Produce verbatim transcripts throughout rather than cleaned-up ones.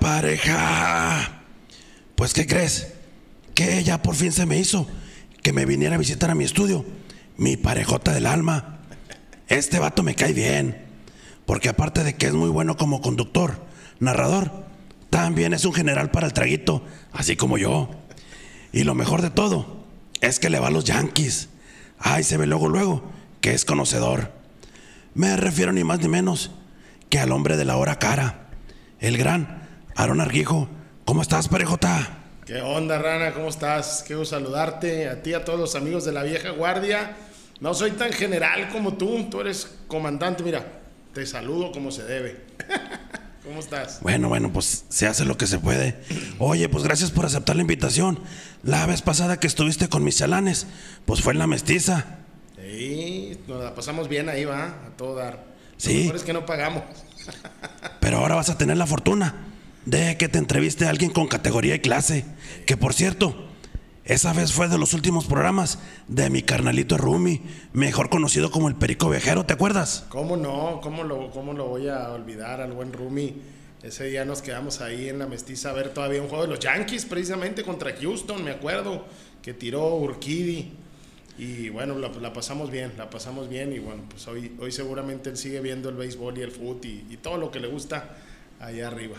pareja! Pues, ¿qué crees? Que ya por fin se me hizo que me viniera a visitar a mi estudio, mi parejota del alma. Este vato me cae bien, porque aparte de que es muy bueno como conductor, narrador, también es un general para el traguito, así como yo. Y lo mejor de todo es que le va a los Yankees. Ay, se ve luego, luego, que es conocedor. Me refiero ni más ni menos que al hombre de la hora cara, el gran Aarón Argijo. ¿Cómo estás, parejota? ¿Qué onda, Rana? ¿Cómo estás? Quiero saludarte a ti y a todos los amigos de la vieja guardia. No soy tan general como tú, tú eres comandante. Mira, te saludo como se debe. ¿Cómo estás? Bueno, bueno, pues se hace lo que se puede. Oye, pues gracias por aceptar la invitación. La vez pasada que estuviste con mis chalanes, pues fue en La Mestiza. Sí, nos la pasamos bien ahí, va, a todo dar. Sí. Lo mejor es que no pagamos. Pero ahora vas a tener la fortuna de que te entreviste a alguien con categoría y clase. Que por cierto, esa vez fue de los últimos programas de mi carnalito Rumi, mejor conocido como el Perico Viajero, ¿te acuerdas? ¿Cómo no? ¿Cómo lo, cómo lo voy a olvidar al buen Rumi? Ese día nos quedamos ahí en La Mestiza a ver todavía un juego de los Yankees, precisamente contra Houston, me acuerdo, que tiró Urquidy. Y bueno, la, la pasamos bien, la pasamos bien. Y bueno, pues hoy, hoy seguramente él sigue viendo el béisbol y el fútbol y, y todo lo que le gusta allá arriba.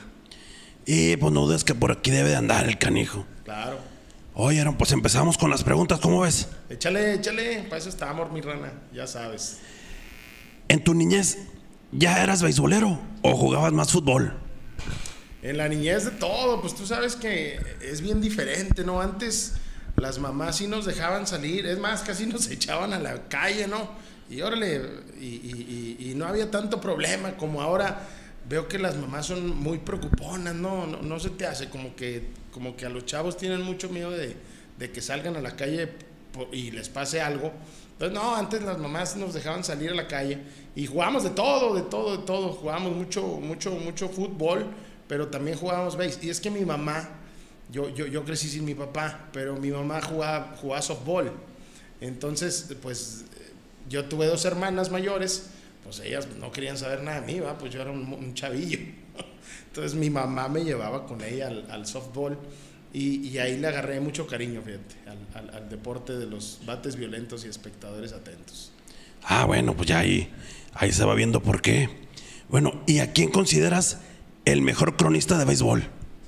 Y pues no dudes que por aquí debe de andar el canijo. Claro. Oye, Aaron, pues empezamos con las preguntas, ¿cómo ves? Échale, échale, para eso estamos, mi Rana, ya sabes. ¿En tu niñez ya eras beisbolero o jugabas más fútbol? En la niñez de todo, pues tú sabes que es bien diferente, ¿no? Antes las mamás sí nos dejaban salir, es más, casi nos echaban a la calle, ¿no? Y órale, y, y, y, y no había tanto problema como ahora. Veo que las mamás son muy preocuponas, ¿no? No, no se te hace como que, como que a los chavos tienen mucho miedo de, de que salgan a la calle y les pase algo. Entonces, no, antes las mamás nos dejaban salir a la calle y jugábamos de todo, de todo, de todo. Jugábamos mucho, mucho, mucho fútbol, pero también jugábamos béis. Y es que mi mamá, yo, yo, yo crecí sin mi papá, pero mi mamá jugaba, jugaba softball. Entonces, pues, yo tuve dos hermanas mayores. Pues ellas no querían saber nada de mí, ¿va? Pues yo era un, un chavillo. Entonces mi mamá me llevaba con ella al, al softball y, y ahí le agarré mucho cariño, fíjate, al, al, al deporte de los bates violentos y espectadores atentos. Ah, bueno, pues ya ahí, ahí se va viendo por qué. Bueno, ¿y a quién consideras el mejor cronista de béisbol?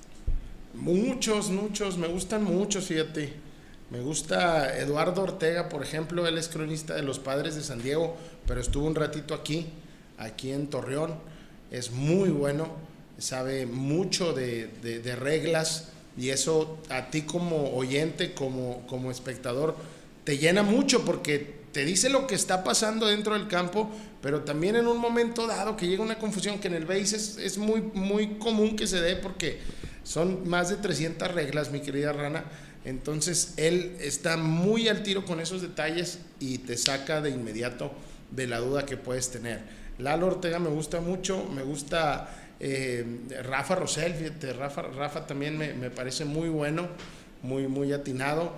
Muchos, muchos, me gustan muchos, fíjate. Me gusta Eduardo Ortega, por ejemplo, él es cronista de los Padres de San Diego, pero estuvo un ratito aquí, aquí en Torreón. Es muy bueno, sabe mucho de, de, de reglas y eso a ti como oyente, como, como espectador, te llena mucho porque te dice lo que está pasando dentro del campo, pero también en un momento dado que llega una confusión que en el béis es, es muy, muy común que se dé porque son más de trescientas reglas, mi querida Rana. Entonces él está muy al tiro con esos detalles y te saca de inmediato de la duda que puedes tener. Lalo Ortega me gusta mucho, me gusta eh, Rafa Rosell, fíjate, Rafa, Rafa también me, me parece muy bueno, muy, muy atinado,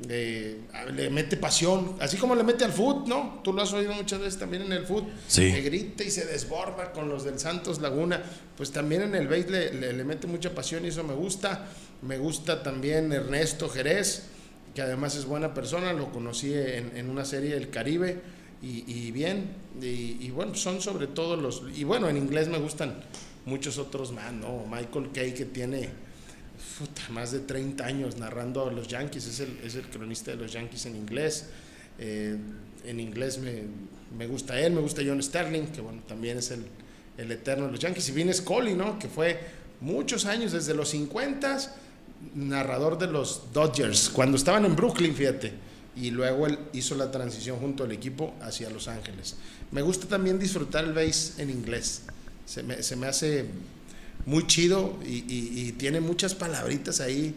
eh, le mete pasión, así como le mete al fútbol, ¿no? Tú lo has oído muchas veces también en el fútbol, sí. Que grita y se desborda con los del Santos Laguna, pues también en el béis le, le, le mete mucha pasión y eso me gusta. Me gusta también Ernesto Jerez, que además es buena persona, lo conocí en, en una serie del Caribe y, y bien, y, y bueno, son sobre todo los, y bueno, en inglés me gustan muchos otros más, ¿no? Michael Kay, que tiene puta, más de treinta años narrando a los Yankees, es el, es el cronista de los Yankees en inglés, eh, en inglés me, me gusta él, me gusta John Sterling, que bueno, también es el, el eterno de los Yankees, y Vin Scully, ¿no? Que fue muchos años, desde los cincuenta, narrador de los Dodgers, cuando estaban en Brooklyn, fíjate, y luego él hizo la transición junto al equipo hacia Los Ángeles. Me gusta también disfrutar el béis en inglés, se me, se me hace muy chido y, y, y tiene muchas palabritas ahí,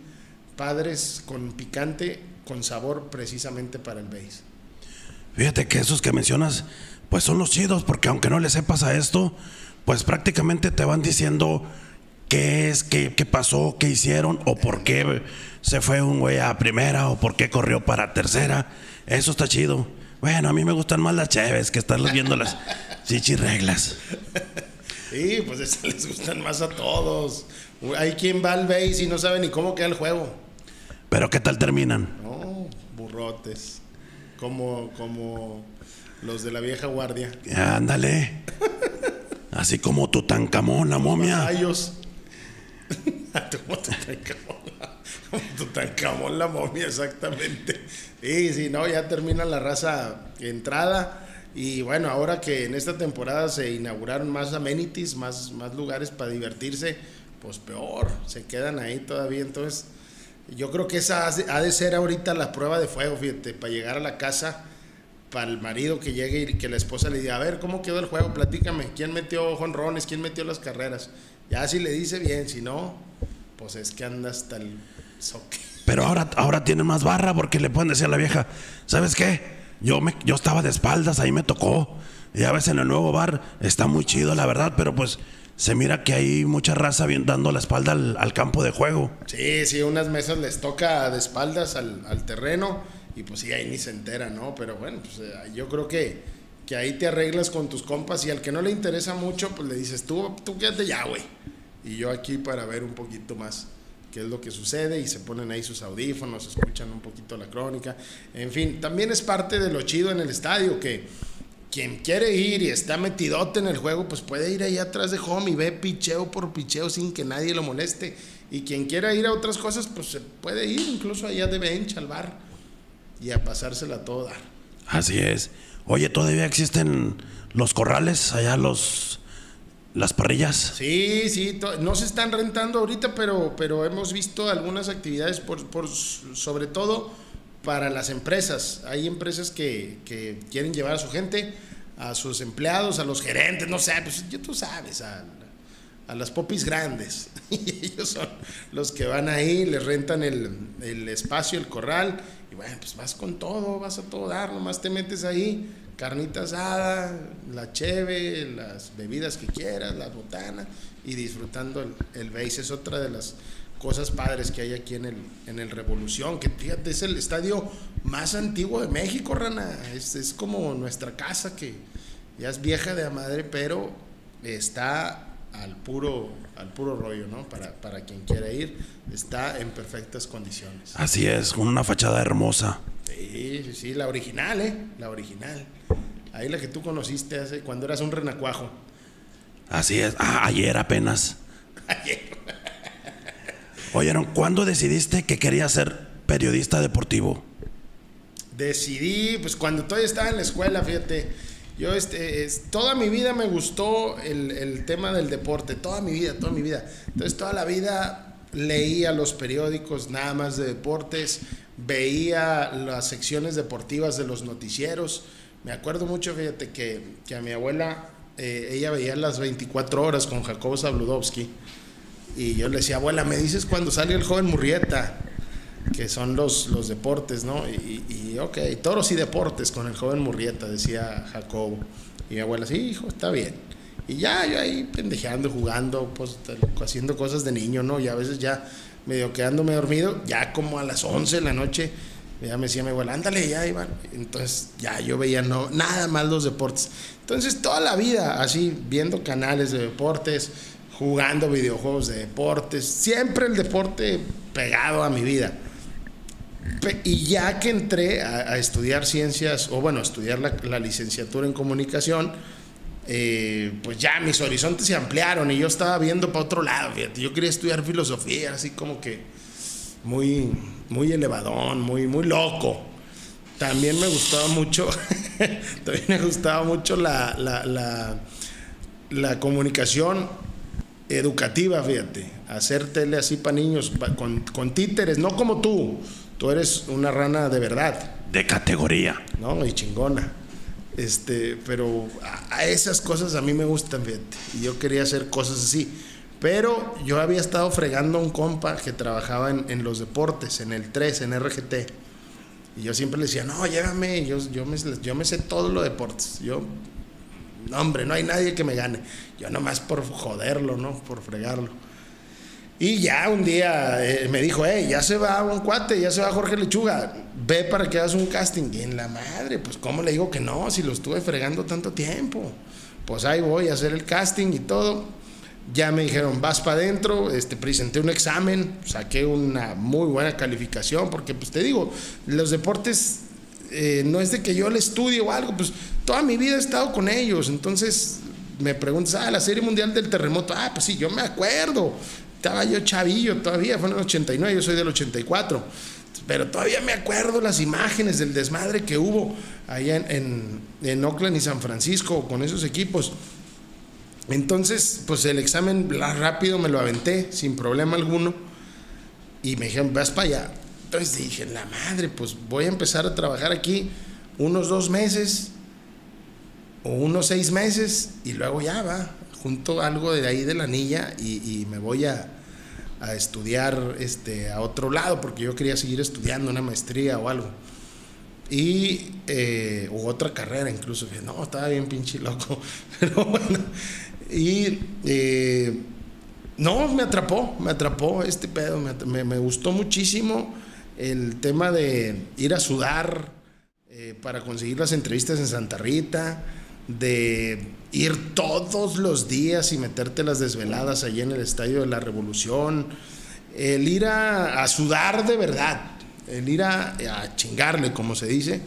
padres con picante, con sabor precisamente para el béis. Fíjate que esos que mencionas, pues son los chidos, porque aunque no le sepas a esto, pues prácticamente te van diciendo qué es, qué, qué pasó, qué hicieron, o por qué se fue un güey a primera, o por qué corrió para tercera. Eso está chido. Bueno, a mí me gustan más las cheves que estarlas viendo las chichirreglas. Sí, pues esas les gustan más a todos. Hay quien va al base y no sabe ni cómo queda el juego. ¿Pero qué tal terminan? No, burrotes. Como, como los de la vieja guardia. Ándale. Así como Tutankamón, la momia. Vasallos. Como Tutankamón, como Tutankamón, la momia, exactamente. Sí, sí, no, ya termina la raza entrada. Y bueno, ahora que en esta temporada se inauguraron más amenities, más, más lugares para divertirse, pues peor, se quedan ahí todavía. Entonces, yo creo que esa ha de ser ahorita la prueba de fuego, fíjate, para llegar a la casa, para el marido que llegue y que la esposa le diga, a ver, ¿cómo quedó el juego? Platícame, ¿quién metió jonrones? ¿Quién metió las carreras? Ya si le dice bien, si no, pues es que anda hasta el soque. Pero ahora, ahora tienen más barra porque le pueden decir a la vieja, ¿sabes qué? Yo, me, yo estaba de espaldas, ahí me tocó. Y a veces en el nuevo bar está muy chido, la verdad, pero pues se mira que hay mucha raza bien dando la espalda al, al campo de juego. Sí, sí, unas mesas les toca de espaldas al, al terreno y pues sí, ahí ni se entera, ¿no? Pero bueno, pues eh, yo creo que, que ahí te arreglas con tus compas y al que no le interesa mucho, pues le dices, tú, tú quédate ya, güey. Y yo aquí para ver un poquito más qué es lo que sucede y se ponen ahí sus audífonos, escuchan un poquito la crónica. En fin, también es parte de lo chido en el estadio que quien quiere ir y está metidote en el juego, pues puede ir ahí atrás de home y ve picheo por picheo sin que nadie lo moleste. Y quien quiera ir a otras cosas, pues se puede ir incluso allá de bench al bar y a pasársela a todo dar. Así es. Oye, ¿todavía existen los corrales allá, los las parrillas? Sí, sí, to- no se están rentando ahorita, pero, pero hemos visto algunas actividades, por, por, sobre todo para las empresas. Hay empresas que, que quieren llevar a su gente, a sus empleados, a los gerentes, no sé, pues ya tú sabes, a, a las popis grandes. Y ellos son los que van ahí, les rentan el, el espacio, el corral, y bueno, pues vas con todo, vas a todo dar, nomás te metes ahí, carnita asada, la cheve, las bebidas que quieras, la botana, y disfrutando el, el base. Es otra de las cosas padres que hay aquí en el, en el Revolución, que fíjate, es el estadio más antiguo de México, rana. Es, es como nuestra casa, que ya es vieja de la madre, pero está al puro, al puro rollo, ¿no? Para, para quien quiera ir, está en perfectas condiciones. Así es, con una fachada hermosa. Sí, sí, sí, la original, ¿eh? La original. Ahí la que tú conociste hace, cuando eras un renacuajo. Así es. Ah, ayer apenas. Oye, ¿cuándo decidiste que querías ser periodista deportivo? Decidí, pues cuando todavía estaba en la escuela, fíjate. Yo, este, es, toda mi vida me gustó el, el tema del deporte. Toda mi vida, toda mi vida. Entonces, toda la vida leía los periódicos nada más de deportes. Veía las secciones deportivas de los noticieros. Me acuerdo mucho, fíjate, que, que a mi abuela, eh, ella veía las veinticuatro horas con Jacobo Zabludovsky. Y yo le decía, abuela, ¿me dices cuando sale el joven Murrieta? Que son los, los deportes, ¿no? Y, y ok, toros y deportes con el joven Murrieta, decía Jacobo. Y mi abuela, sí, hijo, está bien. Y ya, yo ahí pendejeando, jugando, pues, haciendo cosas de niño, ¿no? Y a veces ya medio quedándome dormido, ya como a las once de la noche, ya me decía mi abuela, ándale, ya, Iván. Entonces, ya yo veía no, nada más los deportes. Entonces, toda la vida, así, viendo canales de deportes, jugando videojuegos de deportes, siempre el deporte pegado a mi vida. Y ya que entré a, a estudiar ciencias, o bueno, a estudiar la, la licenciatura en comunicación, eh, pues ya mis horizontes se ampliaron y yo estaba viendo para otro lado, fíjate. Yo quería estudiar filosofía, así como que muy, muy elevadón, muy, muy loco. También me gustaba mucho, también me gustaba mucho la, la, la, la comunicación educativa, fíjate, hacer tele así para niños, pa, con, con títeres, no como tú, tú eres una rana de verdad. De categoría. No, y chingona. Este, pero a, a esas cosas a mí me gustan, fíjate, y yo quería hacer cosas así. Pero yo había estado fregando a un compa que trabajaba en, en los deportes, en el tres, en R G T. Y yo siempre le decía, no, llévame, yo, yo, me, yo me sé todo lo de deportes. Yo, no, hombre, no hay nadie que me gane. Yo nomás por joderlo, ¿no? Por fregarlo. Y ya un día eh, me dijo, hey, ya se va un cuate, ya se va Jorge Lechuga, ve para que hagas un casting. Y en la madre, pues ¿cómo le digo que no? Si lo estuve fregando tanto tiempo. Pues ahí voy a hacer el casting y todo. Ya me dijeron, vas para adentro, este, presenté un examen, saqué una muy buena calificación, porque pues te digo, los deportes eh, no es de que yo le estudie o algo, pues toda mi vida he estado con ellos. Entonces me preguntas, ah, la Serie Mundial del Terremoto, ah, pues sí, yo me acuerdo, estaba yo chavillo todavía, fue en el ochenta y nueve, yo soy del ochenta y cuatro, pero todavía me acuerdo las imágenes del desmadre que hubo allá en, en, en Oakland y San Francisco con esos equipos. Entonces, pues el examen rápido me lo aventé sin problema alguno y me dijeron, vas para allá. Entonces dije, la madre, pues voy a empezar a trabajar aquí unos dos meses o unos seis meses y luego ya va, junto algo de ahí de la anilla y, y me voy a, a estudiar este, a otro lado, porque yo quería seguir estudiando una maestría o algo. Y, eh, o otra carrera incluso. No, estaba bien pinche loco. Pero bueno, y eh, no, me atrapó, me atrapó este pedo, me, me, me gustó muchísimo el tema de ir a sudar eh, para conseguir las entrevistas en Santa Rita, de ir todos los días y meterte las desveladas allí en el Estadio de la Revolución, el ir a, a sudar de verdad, el ir a, a chingarle, como se dice,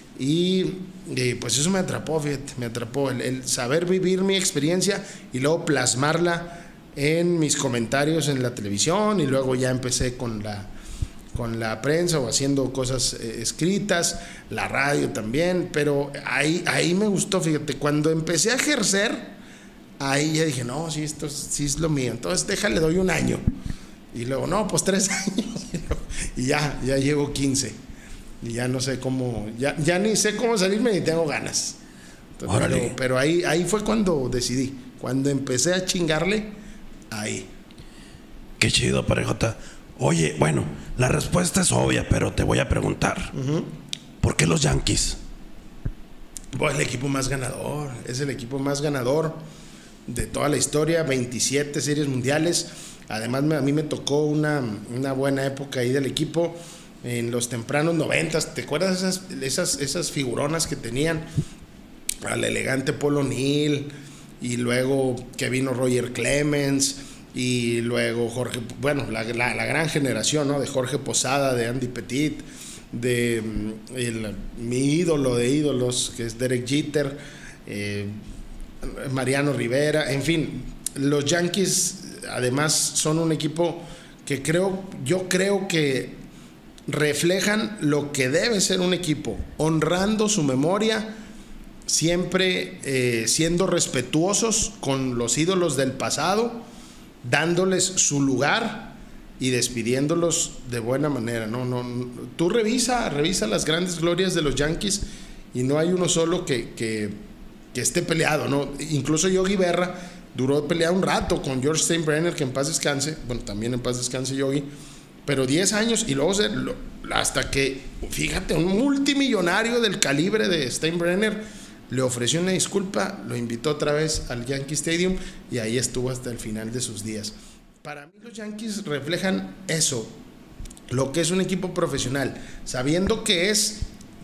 y, y pues eso me atrapó, fíjate, me atrapó, el, el saber vivir mi experiencia y luego plasmarla en mis comentarios en la televisión, y luego ya empecé con la con la prensa o haciendo cosas eh, escritas, la radio también, pero ahí, ahí me gustó, fíjate, cuando empecé a ejercer, ahí ya dije, no, sí, esto sí es lo mío, entonces déjale, doy un año, y luego, no, pues tres años, y ya, ya llevo quince, y ya no sé cómo, ya, ya ni sé cómo salirme ni tengo ganas. Entonces, pero, pero ahí, ahí fue cuando decidí, cuando empecé a chingarle, ahí. Qué chido, parejota. Oye, bueno, la respuesta es obvia, pero te voy a preguntar. Uh-huh. ¿Por qué los Yankees? Pues el equipo más ganador, es el equipo más ganador de toda la historia, veintisiete series mundiales. Además, me, a mí me tocó una, una buena época ahí del equipo, en los tempranos noventas. ¿Te acuerdas esas, esas, esas figuronas que tenían? Al elegante Paul O'Neill, y luego que vino Roger Clemens, y luego Jorge, bueno, la, la, la gran generación, ¿no? De Jorge Posada, de Andy Pettit, de el, mi ídolo de ídolos, que es Derek Jeter, eh, Mariano Rivera, en fin, los Yankees además son un equipo que creo, yo creo que reflejan lo que debe ser un equipo, honrando su memoria, siempre eh, siendo respetuosos con los ídolos del pasado, dándoles su lugar y despidiéndolos de buena manera. No, no, no. Tú revisa, revisa las grandes glorias de los Yankees y no hay uno solo que, que, que esté peleado, ¿no? Incluso Yogi Berra duró peleado un rato con George Steinbrenner, que en paz descanse, bueno, también en paz descanse Yogi, pero diez años, y luego se, lo, hasta que, fíjate, un multimillonario del calibre de Steinbrenner le ofreció una disculpa, lo invitó otra vez al Yankee Stadium y ahí estuvo hasta el final de sus días. Para mí los Yankees reflejan eso, lo que es un equipo profesional, sabiendo que es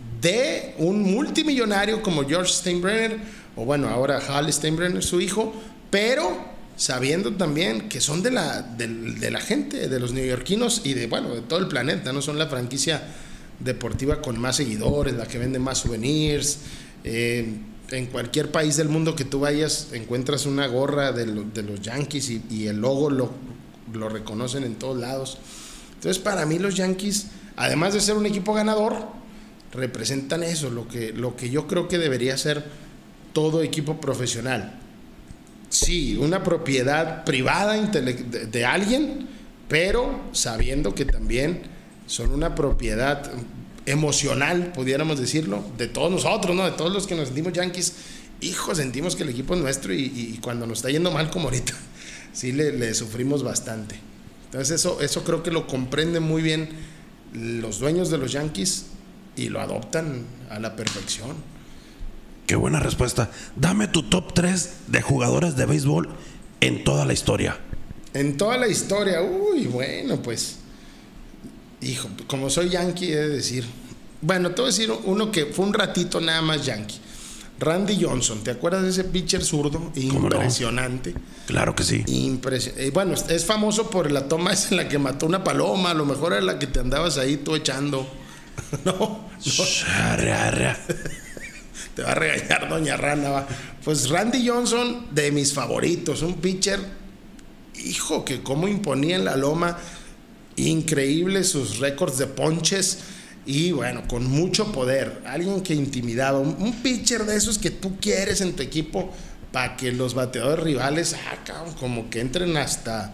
de un multimillonario como George Steinbrenner, o bueno, ahora Hal Steinbrenner, su hijo, pero sabiendo también que son de la, de, de la gente, de los neoyorquinos y de, bueno, de todo el planeta, no son la franquicia deportiva con más seguidores, la que vende más souvenirs. Eh, en cualquier país del mundo que tú vayas encuentras una gorra de, lo, de los Yankees y, y el logo lo, lo reconocen en todos lados. Entonces, para mí los Yankees, además de ser un equipo ganador, representan eso, lo que, lo que yo creo que debería ser todo equipo profesional. Sí, una propiedad privada de, de alguien, pero sabiendo que también son una propiedad emocional, pudiéramos decirlo, de todos nosotros, ¿no? De todos los que nos sentimos Yankees. Hijo, sentimos que el equipo es nuestro y, y cuando nos está yendo mal como ahorita, sí le, le sufrimos bastante. Entonces eso, eso creo que lo comprenden muy bien los dueños de los Yankees y lo adoptan a la perfección. Qué buena respuesta. Dame tu top tres de jugadores de béisbol en toda la historia. En toda la historia, uy, bueno, pues, hijo, como soy Yankee, he de decir, bueno, te voy a decir uno que fue un ratito nada más Yankee. Randy Johnson, ¿te acuerdas de ese pitcher zurdo? Impresionante. No? Claro que sí. Impresio- eh, bueno, es famoso por la toma esa en la que mató una paloma, a lo mejor era la que te andabas ahí tú echando. no, no. Arre, arre. Te va a regañar doña Rana, va. Pues Randy Johnson, de mis favoritos, un pitcher, hijo, que cómo imponía en la loma, increíble sus récords de ponches y bueno, con mucho poder, alguien que intimidaba, un, un pitcher de esos que tú quieres en tu equipo para que los bateadores rivales, ah, cabrón, como que entren hasta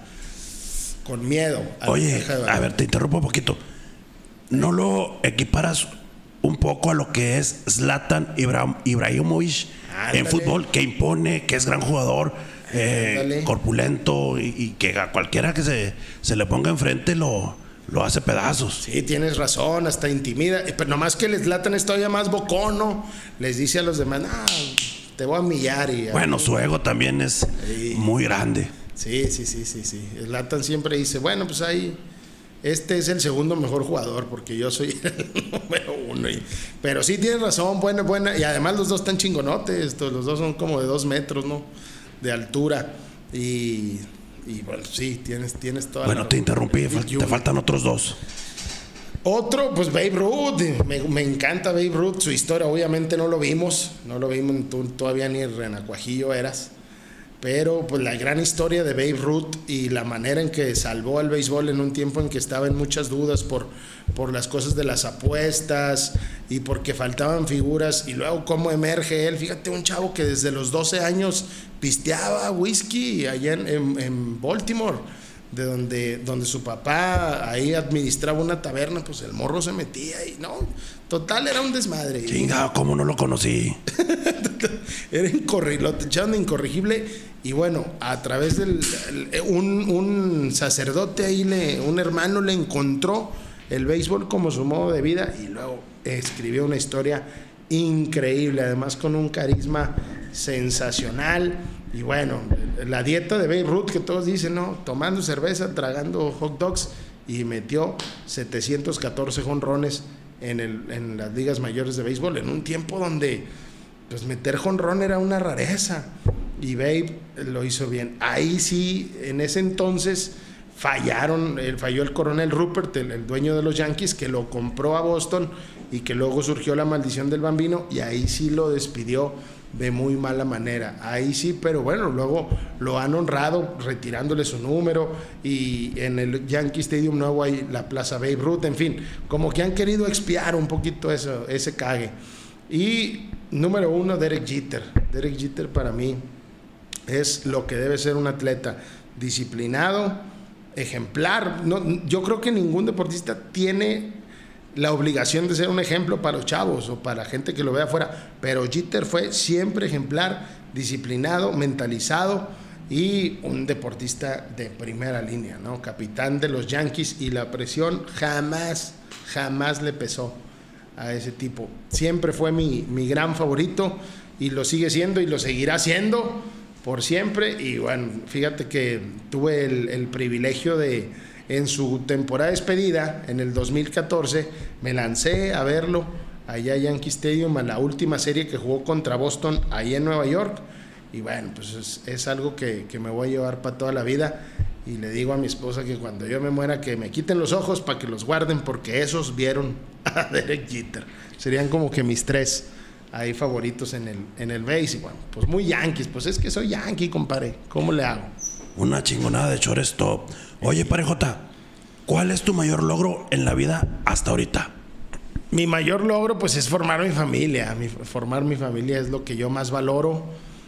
con miedo. Oye, a ver, te interrumpo un poquito. ¿No lo equiparas un poco a lo que es Zlatan Ibra- Ibrahimovic Ándale. en fútbol, que impone, que es gran jugador, eh, corpulento y, y que a cualquiera que se, se le ponga enfrente lo, lo hace pedazos? Sí, tienes razón, hasta intimida, pero nomás que el Zlatan es todavía más bocono, les dice a los demás, ah, te voy a millar. Y bueno, su ego también es sí. muy grande. Sí, sí, sí, sí, sí. Zlatan siempre dice, bueno, pues ahí este es el segundo mejor jugador porque yo soy el número uno. Y, pero sí tienes razón, buena, buena. Y además los dos están chingonotes, estos, los dos son como de dos metros, ¿no? De altura. Y, y bueno, sí, tienes, tienes toda bueno, la... Bueno, te interrumpí, fal te faltan otros dos. Otro, pues Babe Ruth, me, me encanta Babe Ruth, su historia obviamente no lo vimos, no lo vimos, tú todavía ni renacuajillo eras. Pero pues la gran historia de Babe Ruth y la manera en que salvó al béisbol en un tiempo en que estaba en muchas dudas por, por las cosas de las apuestas y porque faltaban figuras, y luego cómo emerge él. Fíjate, un chavo que desde los doce años pisteaba whisky allá en, en, en Baltimore, de donde, donde su papá ahí administraba una taberna, pues el morro se metía y no, total era un desmadre. Chinga, ¿cómo no lo conocí? Era incorrigible, lo echaron de incorregible. Y bueno, a través del un, un sacerdote ahí, le, un hermano le encontró el béisbol como su modo de vida y luego escribió una historia increíble, además con un carisma sensacional. Y bueno, la dieta de Babe Ruth que todos dicen, ¿no? Tomando cerveza, tragando hot dogs, y metió setecientos catorce jonrones en, el, en las ligas mayores de béisbol, en un tiempo donde pues meter jonrón era una rareza, y Babe lo hizo bien. Ahí sí, en ese entonces fallaron, falló el coronel Rupert, el, el dueño de los Yankees, que lo compró a Boston y que luego surgió la maldición del Bambino, y ahí sí lo despidió de muy mala manera. Ahí sí, pero bueno, luego lo han honrado retirándole su número, y en el Yankee Stadium nuevo hay la Plaza Babe Ruth. En fin, como que han querido expiar un poquito eso, ese cague. Y número uno, Derek Jeter. Derek Jeter para mí es lo que debe ser un atleta: disciplinado, ejemplar. No, yo creo que ningún deportista tiene la obligación de ser un ejemplo para los chavos o para la gente que lo vea afuera, pero Jeter fue siempre ejemplar, disciplinado, mentalizado y un deportista de primera línea, ¿no? Capitán de los Yankees, y la presión jamás, jamás le pesó a ese tipo. Siempre fue mi, mi gran favorito, y lo sigue siendo y lo seguirá siendo por siempre. Y bueno, fíjate que tuve el, el privilegio de, en su temporada de despedida, en el dos mil catorce, me lancé a verlo allá a Yankee Stadium, a la última serie que jugó contra Boston, ahí en Nueva York. Y bueno, pues es, es algo que, que me voy a llevar para toda la vida. Y le digo a mi esposa que cuando yo me muera, que me quiten los ojos para que los guarden, porque esos vieron a Derek Jeter. Serían como que mis tres ahí favoritos en el, en el base. Y bueno, pues muy Yankees, pues es que soy Yankee, compadre. ¿Cómo le hago? Una chingonada de shortstop. Oye, Parejota, ¿cuál es tu mayor logro en la vida hasta ahorita? Mi mayor logro, pues, es formar mi familia. Mi, formar mi familia es lo que yo más valoro,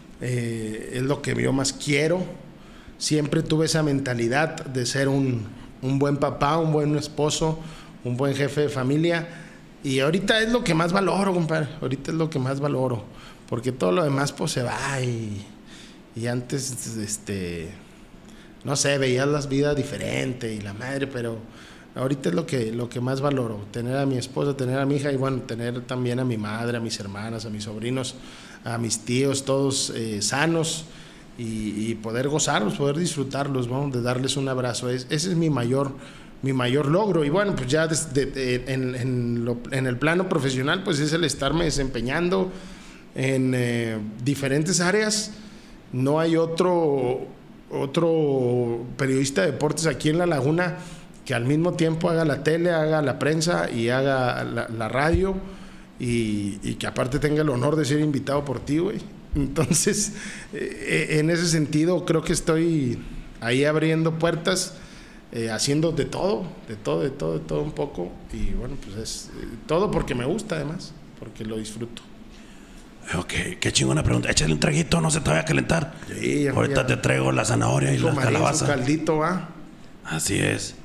eh, es lo que yo más quiero. Siempre tuve esa mentalidad de ser un, un buen papá, un buen esposo, un buen jefe de familia. Y ahorita es lo que más valoro, compadre. Ahorita es lo que más valoro. Porque todo lo demás, pues, se va. Y, y antes, este... no sé, veías las vidas diferente y la madre, pero ahorita es lo que, lo que más valoro: tener a mi esposa, tener a mi hija, y bueno, tener también a mi madre, a mis hermanas, a mis sobrinos, a mis tíos, todos eh, sanos, y, y poder gozarlos, poder disfrutarlos, ¿no? De darles un abrazo. Es, ese es mi mayor, mi mayor logro. Y bueno, pues ya desde, de, en, en, lo, en el plano profesional, pues es el estarme desempeñando en eh, diferentes áreas. No hay otro, otro periodista de deportes aquí en La Laguna que al mismo tiempo haga la tele, haga la prensa y haga la, la radio y, y que aparte tenga el honor de ser invitado por ti, güey. Entonces, eh, en ese sentido creo que estoy ahí abriendo puertas, eh, haciendo de todo, de todo, de todo, de todo un poco. Y bueno, pues es eh, todo porque me gusta además, porque lo disfruto. Ok, qué chingona pregunta. Échale un traguito, no se te vaya a calentar. Sí, ya, ahorita ya. te traigo la zanahoria y la María, calabaza. un caldito, ¿va? Así es.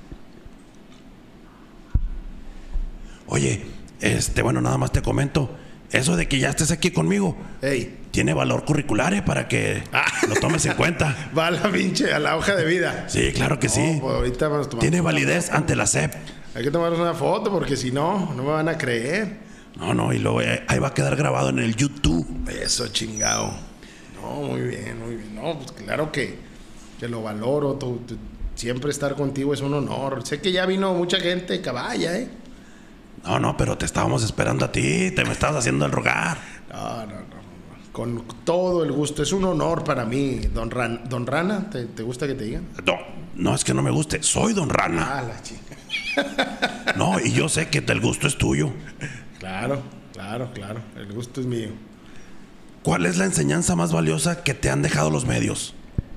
Oye, este, bueno, nada más te comento. Eso de que ya estés aquí conmigo, Ey. tiene valor curricular, ¿eh? Para que Ah. lo tomes en cuenta. Va a la pinche, a la hoja de vida. Sí, claro que No, sí. pues ahorita vamos a tomar- Tiene validez ante la S E P. Hay que tomarnos una foto porque si no, no me van a creer. No, no, y luego eh, ahí va a quedar grabado en el YouTube. Eso, chingado. No, muy bien, muy bien. No, pues claro que, que lo valoro. Tu, tu, siempre estar contigo es un honor. Sé que ya vino mucha gente de caballa, ¿eh? No, no, pero te estábamos esperando a ti. Te me estabas haciendo el rogar. No, no, no. Con todo el gusto. Es un honor para mí, don, Ran, don Rana. ¿Te, ¿Te gusta que te digan? No, no es que no me guste. Soy Don Rana. Ah, la chica. No, y yo sé que el gusto es tuyo. Claro, claro, claro. El gusto es mío. ¿Cuál es la enseñanza más valiosa que te han dejado los medios?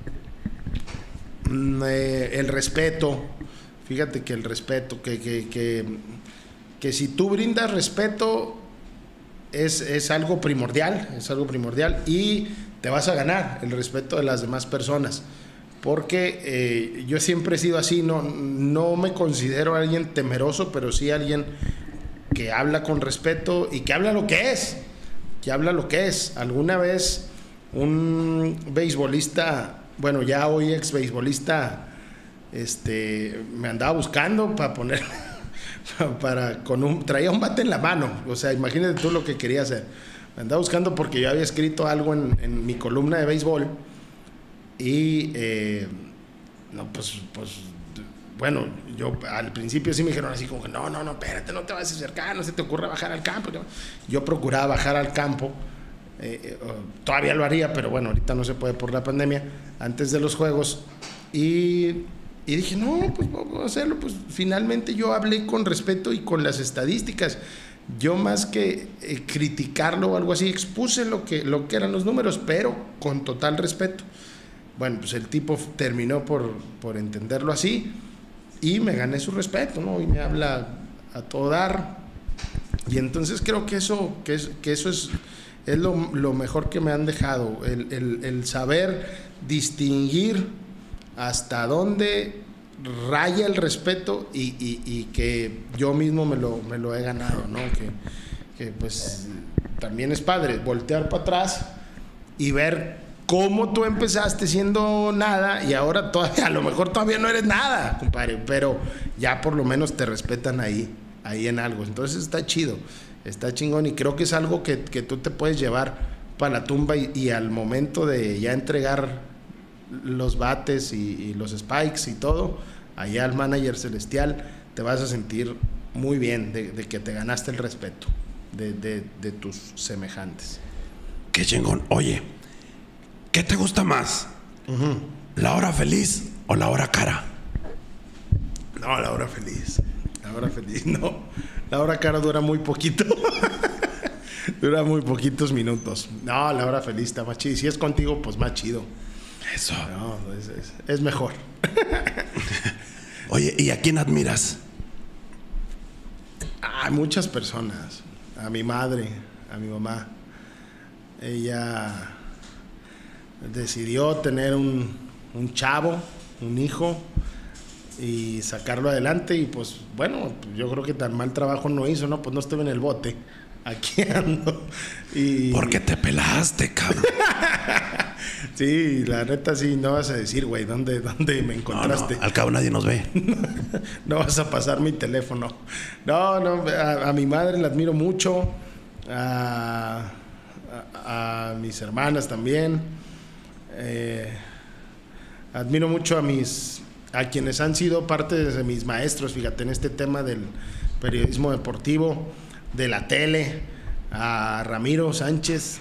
Mm, eh, el respeto. Fíjate que el respeto, que, que, que, que si tú brindas respeto es, es algo primordial, es algo primordial y te vas a ganar el respeto de las demás personas. Porque eh, yo siempre he sido así, no, no me considero alguien temeroso, pero sí alguien que habla con respeto y que habla lo que es, que habla lo que es. Alguna vez un beisbolista, bueno, ya hoy ex beisbolista, este, me andaba buscando para poner, para, con un, traía un bate en la mano, o sea, imagínate tú lo que quería hacer. Me andaba buscando porque yo había escrito algo en, en mi columna de béisbol y, eh, no, pues, pues, bueno, yo al principio sí me dijeron así como que no, no, no, espérate, no te vas a acercar, no se te ocurra bajar al campo. Yo procuraba bajar al campo, eh, eh, todavía lo haría, pero bueno, ahorita no se puede por la pandemia, antes de los juegos, y, y dije, no, pues vamos a hacerlo, pues finalmente yo hablé con respeto y con las estadísticas. Yo más que eh, criticarlo o algo así, expuse lo que, lo que eran los números, pero con total respeto. Bueno, pues el tipo terminó por, por entenderlo así y me gané su respeto, ¿no? Y me habla a todo dar. Y entonces creo que eso, que es, que eso es, es lo, lo mejor que me han dejado, el, el, el saber distinguir hasta dónde raya el respeto y, y, y que yo mismo me lo, me lo he ganado, ¿no? Que, que pues también es padre voltear para atrás y ver cómo tú empezaste siendo nada y ahora todavía, a lo mejor todavía no eres nada, compadre, pero ya por lo menos te respetan ahí, ahí en algo. Entonces está chido, está chingón y creo que es algo que, que tú te puedes llevar para la tumba y, y al momento de ya entregar los bates y, y los spikes y todo, allá al manager celestial te vas a sentir muy bien de, de que te ganaste el respeto de, de, de tus semejantes. Qué chingón. Oye, ¿qué te gusta más? Uh-huh. ¿La hora feliz o la hora cara? No, la hora feliz. La hora feliz, no. La hora cara dura muy poquito. Dura muy poquitos minutos. No, la hora feliz está más chido. Si es contigo, pues más chido. Eso. No, es, es, es mejor. Oye, ¿y a quién admiras? A muchas personas. A mi madre, a mi mamá. Ella decidió tener un, un chavo, un hijo, y sacarlo adelante. Y pues, bueno, yo creo que tan mal trabajo no hizo, ¿no? Pues no estuve en el bote. Aquí ando. Y... ¿Por qué te pelaste, cabrón? Sí, la neta sí, no vas a decir, güey, ¿dónde, dónde me encontraste? No, no, al cabo nadie nos ve. No vas a pasar mi teléfono. No, no, a, a mi madre la admiro mucho, a, a, a mis hermanas también. Eh, admiro mucho a mis, a quienes han sido parte de mis maestros, fíjate, en este tema del periodismo deportivo, de la tele, a Ramiro Sánchez,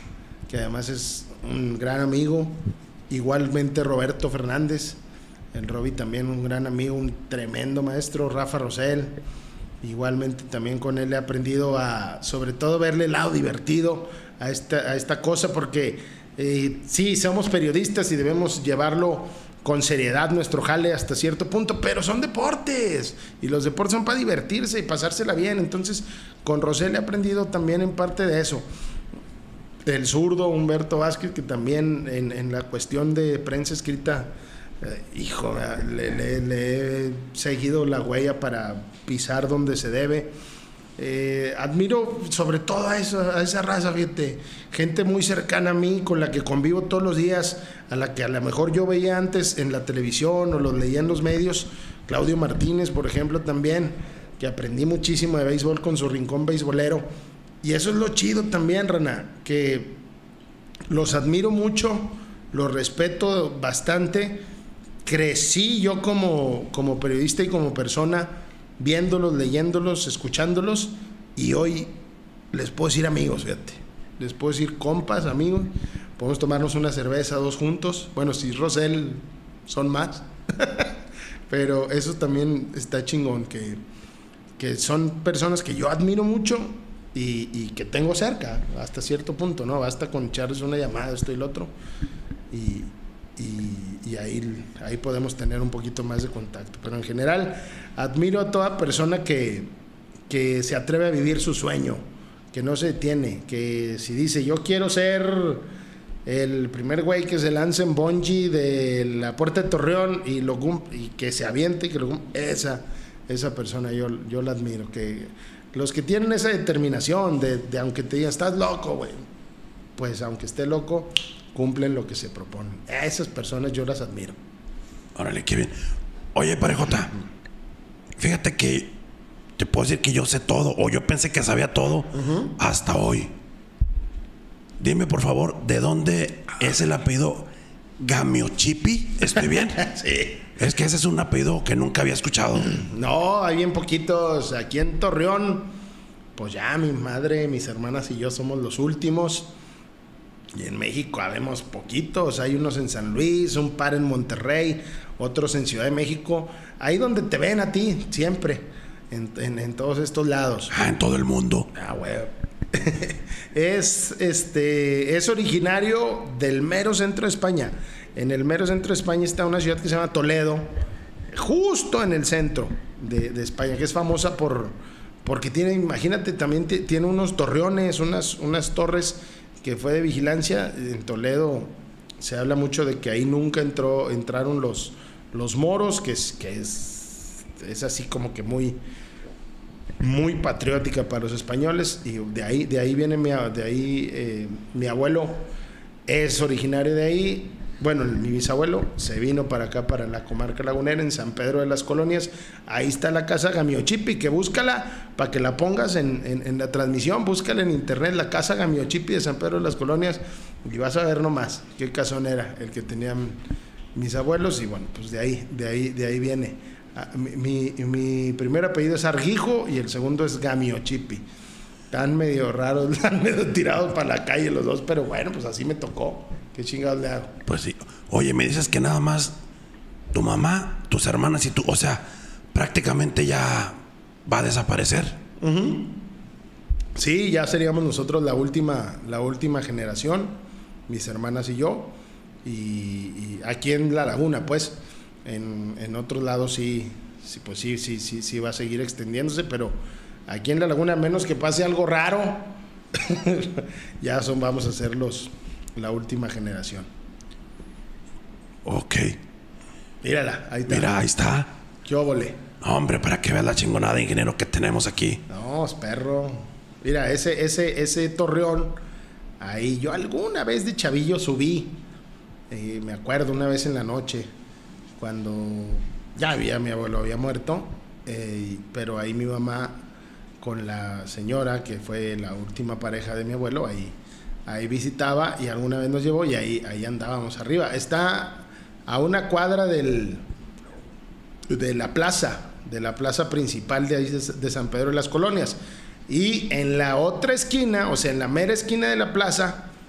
que además es un gran amigo. Igualmente Roberto Fernández, el Roby también un gran amigo, un tremendo maestro. Rafa Rosell, igualmente también con él he aprendido a, sobre todo, verle el lado divertido a esta, a esta cosa, porque eh, sí, somos periodistas y debemos llevarlo con seriedad nuestro jale hasta cierto punto, pero son deportes y los deportes son para divertirse y pasársela bien. Entonces con Rosell he aprendido también en parte de eso. El zurdo Humberto Vázquez, que también en, en la cuestión de prensa escrita, eh, hijo, le, le, le he seguido la huella para pisar donde se debe. Eh, admiro sobre todo a esa, a esa raza, fíjate, gente muy cercana a mí, con la que convivo todos los días, a la que a lo mejor yo veía antes en la televisión o los leía en los medios. Claudio Martínez, por ejemplo, también, que aprendí muchísimo de béisbol con su rincón beisbolero. Y eso es lo chido también, Rana, que los admiro mucho, los respeto bastante. Crecí yo como, como periodista y como persona viéndolos, leyéndolos, escuchándolos, y hoy les puedo decir amigos, fíjate. Les puedo decir compas, amigos. Podemos tomarnos una cerveza, dos juntos. Bueno, si Rosell son más. Pero eso también está chingón, que, que son personas que yo admiro mucho. Y, y que tengo cerca hasta cierto punto, ¿no? Basta con echarles una llamada, esto y lo otro, y, y, y ahí, ahí podemos tener un poquito más de contacto. Pero en general admiro a toda persona que, que se atreve a vivir su sueño, que no se detiene, que si dice yo quiero ser el primer güey que se lance en bungee de la Puerta de Torreón y, lo, y que se aviente, que lo, esa, esa persona yo, yo la admiro, que los que tienen esa determinación de, de aunque te digan, estás loco, güey, pues aunque esté loco, cumplen lo que se proponen. A esas personas yo las admiro. Órale, qué bien. Oye, parejota, fíjate que te puedo decir que yo sé todo, o yo pensé que sabía todo, uh-huh, hasta hoy. Dime, por favor, ¿de dónde es el apellido Gamiochipi? ¿Estoy bien? Sí. Es que ese es un apellido que nunca había escuchado. No, hay bien poquitos. Aquí en Torreón, pues ya mi madre, mis hermanas y yo somos los últimos. Y en México habemos poquitos. Hay unos en San Luis, un par en Monterrey, otros en Ciudad de México. Ahí donde te ven a ti, siempre. En, en, en todos estos lados. Ah, en todo el mundo. Ah, güey. es, este, es originario del mero centro de España. En el mero centro de España está una ciudad que se llama Toledo, justo en el centro de, de España, que es famosa por, porque tiene, imagínate, también t- tiene unos torreones, unas, unas torres que fue de vigilancia. En Toledo se habla mucho de que ahí nunca entró, entraron los, los moros, que es, que es, es así como que muy, muy patriótica para los españoles, y de ahí, de ahí viene mi, de ahí, eh, mi abuelo es originario de ahí. Bueno, mi bisabuelo se vino para acá, para la comarca lagunera, en San Pedro de las Colonias. Ahí está la casa Gamiochipi, que búscala para que la pongas en, en, en la transmisión. Búscala en internet, la casa Gamiochipi de San Pedro de las Colonias, y vas a ver nomás qué casón era el que tenían mis abuelos. Y bueno, pues de ahí, de ahí, de ahí viene. Mi, mi, mi primer apellido es Argijo y el segundo es Gamiochipi. Están medio raros, están medio tirados para la calle los dos, pero bueno, pues así me tocó. ¿Qué chingados le hago? Pues sí. Oye, me dices que nada más tu mamá, tus hermanas y tú, o sea, prácticamente ya va a desaparecer. Uh-huh. Sí, ya seríamos nosotros la última, la última generación, mis hermanas y yo. Y, y aquí en La Laguna, pues, en, en otros lados sí, sí, pues sí, sí, sí, sí va a seguir extendiéndose, pero aquí en La Laguna, a menos que pase algo raro, ya son, vamos a ser los la última generación. Ok. Mírala, ahí está. Mira, ahí está. ¿Qué óvole? Hombre, para que veas la chingonada de ingeniero que tenemos aquí. No, es perro. Mira, ese, ese, ese torreón, ahí yo alguna vez de chavillo subí. Eh, me acuerdo una vez en la noche, cuando ya había, mi abuelo había muerto, eh, pero ahí mi mamá con la señora, que fue la última pareja de mi abuelo, ahí Ahí visitaba y alguna vez nos llevó y ahí, ahí andábamos arriba. Está a una cuadra del, de la plaza, de la plaza principal de ahí de, de San Pedro de las Colonias. Y en la otra esquina, o sea, en la mera esquina de la plaza,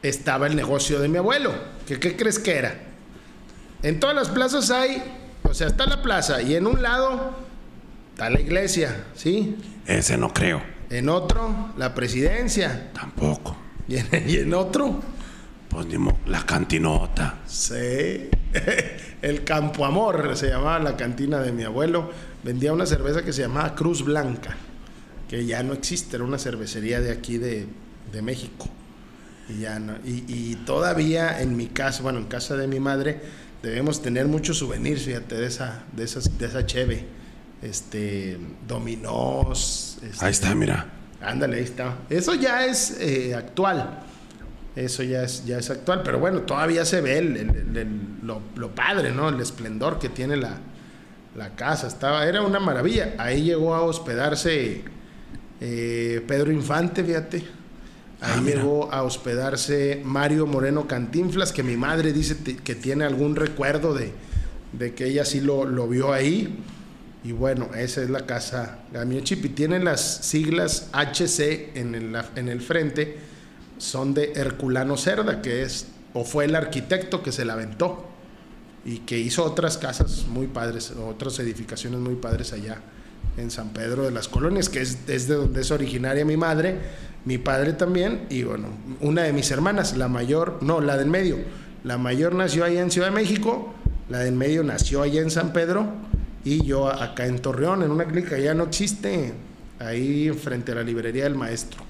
estaba el negocio de mi abuelo. ¿Qué, qué crees que era? En todas las plazas hay, o sea, está la plaza y en un lado está la iglesia, ¿sí? Ese no creo. En otro, la presidencia. Tampoco. Y en, y en otro, pues ni mo- la cantinota. sí, el Campo Amor se llamaba la cantina de mi abuelo. Vendía una cerveza que se llamaba Cruz Blanca, que ya no existe, era una cervecería de aquí de, de México. Y ya no, y, y todavía en mi casa, bueno, en casa de mi madre, debemos tener muchos souvenirs, fíjate, de esa, de esas, de esa cheve. Este, dominós. Este, Ahí está, mira. Ándale, ahí está. Eso ya es eh, actual. Eso ya es, ya es actual. Pero bueno, todavía se ve el, el, el, el, lo, lo padre, ¿no? El esplendor que tiene la, la casa. Estaba, era una maravilla. Ahí llegó a hospedarse eh, Pedro Infante, fíjate. Ahí ah, llegó a hospedarse Mario Moreno Cantinflas, que mi madre dice t- que tiene algún recuerdo de, de que ella sí lo, lo vio ahí. Y bueno, esa es la casa Gamio Chip. Y tiene las siglas H C en el, en el frente. Son de Herculano Cerda, que es o fue el arquitecto que se la aventó y que hizo otras casas muy padres, otras edificaciones muy padres allá en San Pedro de las Colonias, que es, es de donde es originaria mi madre, mi padre también, y bueno, una de mis hermanas, la mayor, no, la del medio, la mayor nació allá en Ciudad de México, la del medio nació allá en San Pedro, y yo acá en Torreón, en una clínica que ya no existe, ahí frente a la librería del maestro.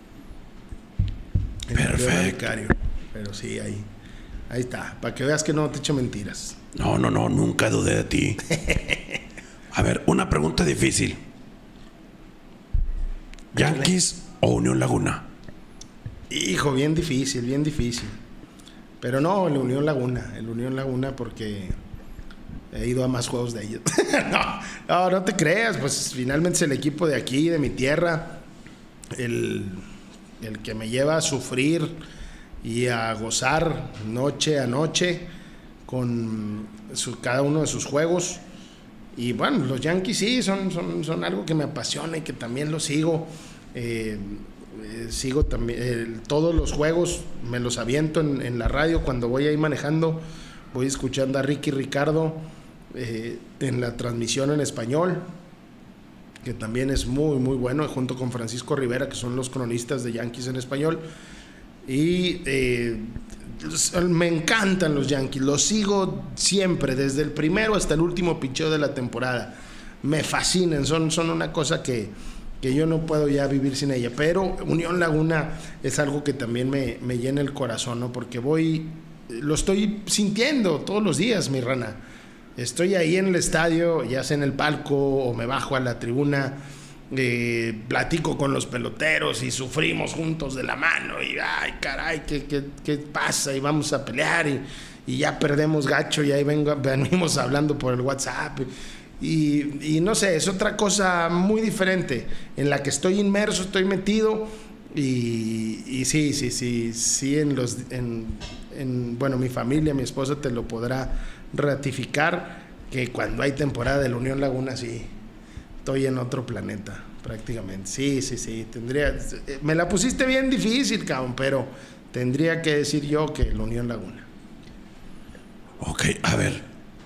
Perfecto. Pero sí, ahí, ahí está, para que veas que no te echo mentiras. No, no, no, nunca dudé de ti. A ver, una pregunta difícil. ¿Yankees o Unión Laguna? Hijo, bien difícil, bien difícil. Pero no, el Unión Laguna, el Unión Laguna porque he ido a más juegos de ellos. no, no, no te creas, pues finalmente es el equipo de aquí, de mi tierra, el, el que me lleva a sufrir y a gozar noche a noche con su, cada uno de sus juegos. Y bueno, los Yankees sí, son, son, son algo que me apasiona y que también lo sigo. Eh, eh, sigo también, eh, todos los juegos me los aviento en, en la radio cuando voy ahí manejando. Voy escuchando a Ricky Ricardo eh, en la transmisión en español, que también es muy, muy bueno, junto con Francisco Rivera, que son los cronistas de Yankees en español. Y eh, me encantan los Yankees, los sigo siempre, desde el primero hasta el último picheo de la temporada. Me fascinan, son, son una cosa que, que yo no puedo ya vivir sin ella. Pero Unión Laguna es algo que también me, me llena el corazón, ¿no? Porque voy, lo estoy sintiendo todos los días, mi rana. Estoy ahí en el estadio, ya sea en el palco o me bajo a la tribuna. Eh, platico con los peloteros y sufrimos juntos de la mano y ay caray, ¿qué, qué, qué pasa? Y vamos a pelear y, y ya perdemos gacho y ahí vengo, venimos hablando por el WhatsApp y, y no sé, es otra cosa muy diferente en la que estoy inmerso, estoy metido y, y sí, sí, sí, sí en los, en, en, bueno, mi familia, mi esposa te lo podrá ratificar que cuando hay temporada de la Unión Laguna sí estoy en otro planeta, prácticamente. Sí, sí, sí. Tendría. Me la pusiste bien difícil, cabrón, pero tendría que decir yo que la Unión Laguna. Ok, a ver.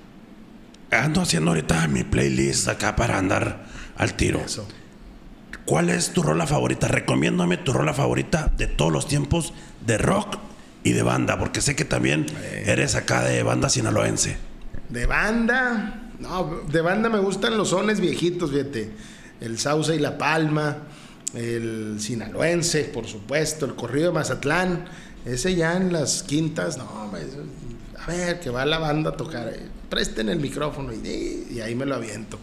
Ando haciendo ahorita mi playlist acá para andar al tiro. Eso. ¿Cuál es tu rola favorita? Recomiéndame tu rola favorita de todos los tiempos de rock y de banda, porque sé que también eh. eres acá de banda sinaloense. De banda. No, de banda me gustan los sones viejitos, fíjate. El Sauce y La Palma, el sinaloense, por supuesto, el corrido de Mazatlán. Ese ya en las quintas, no, a ver, que va la banda a tocar. Eh, presten el micrófono y, y ahí me lo aviento.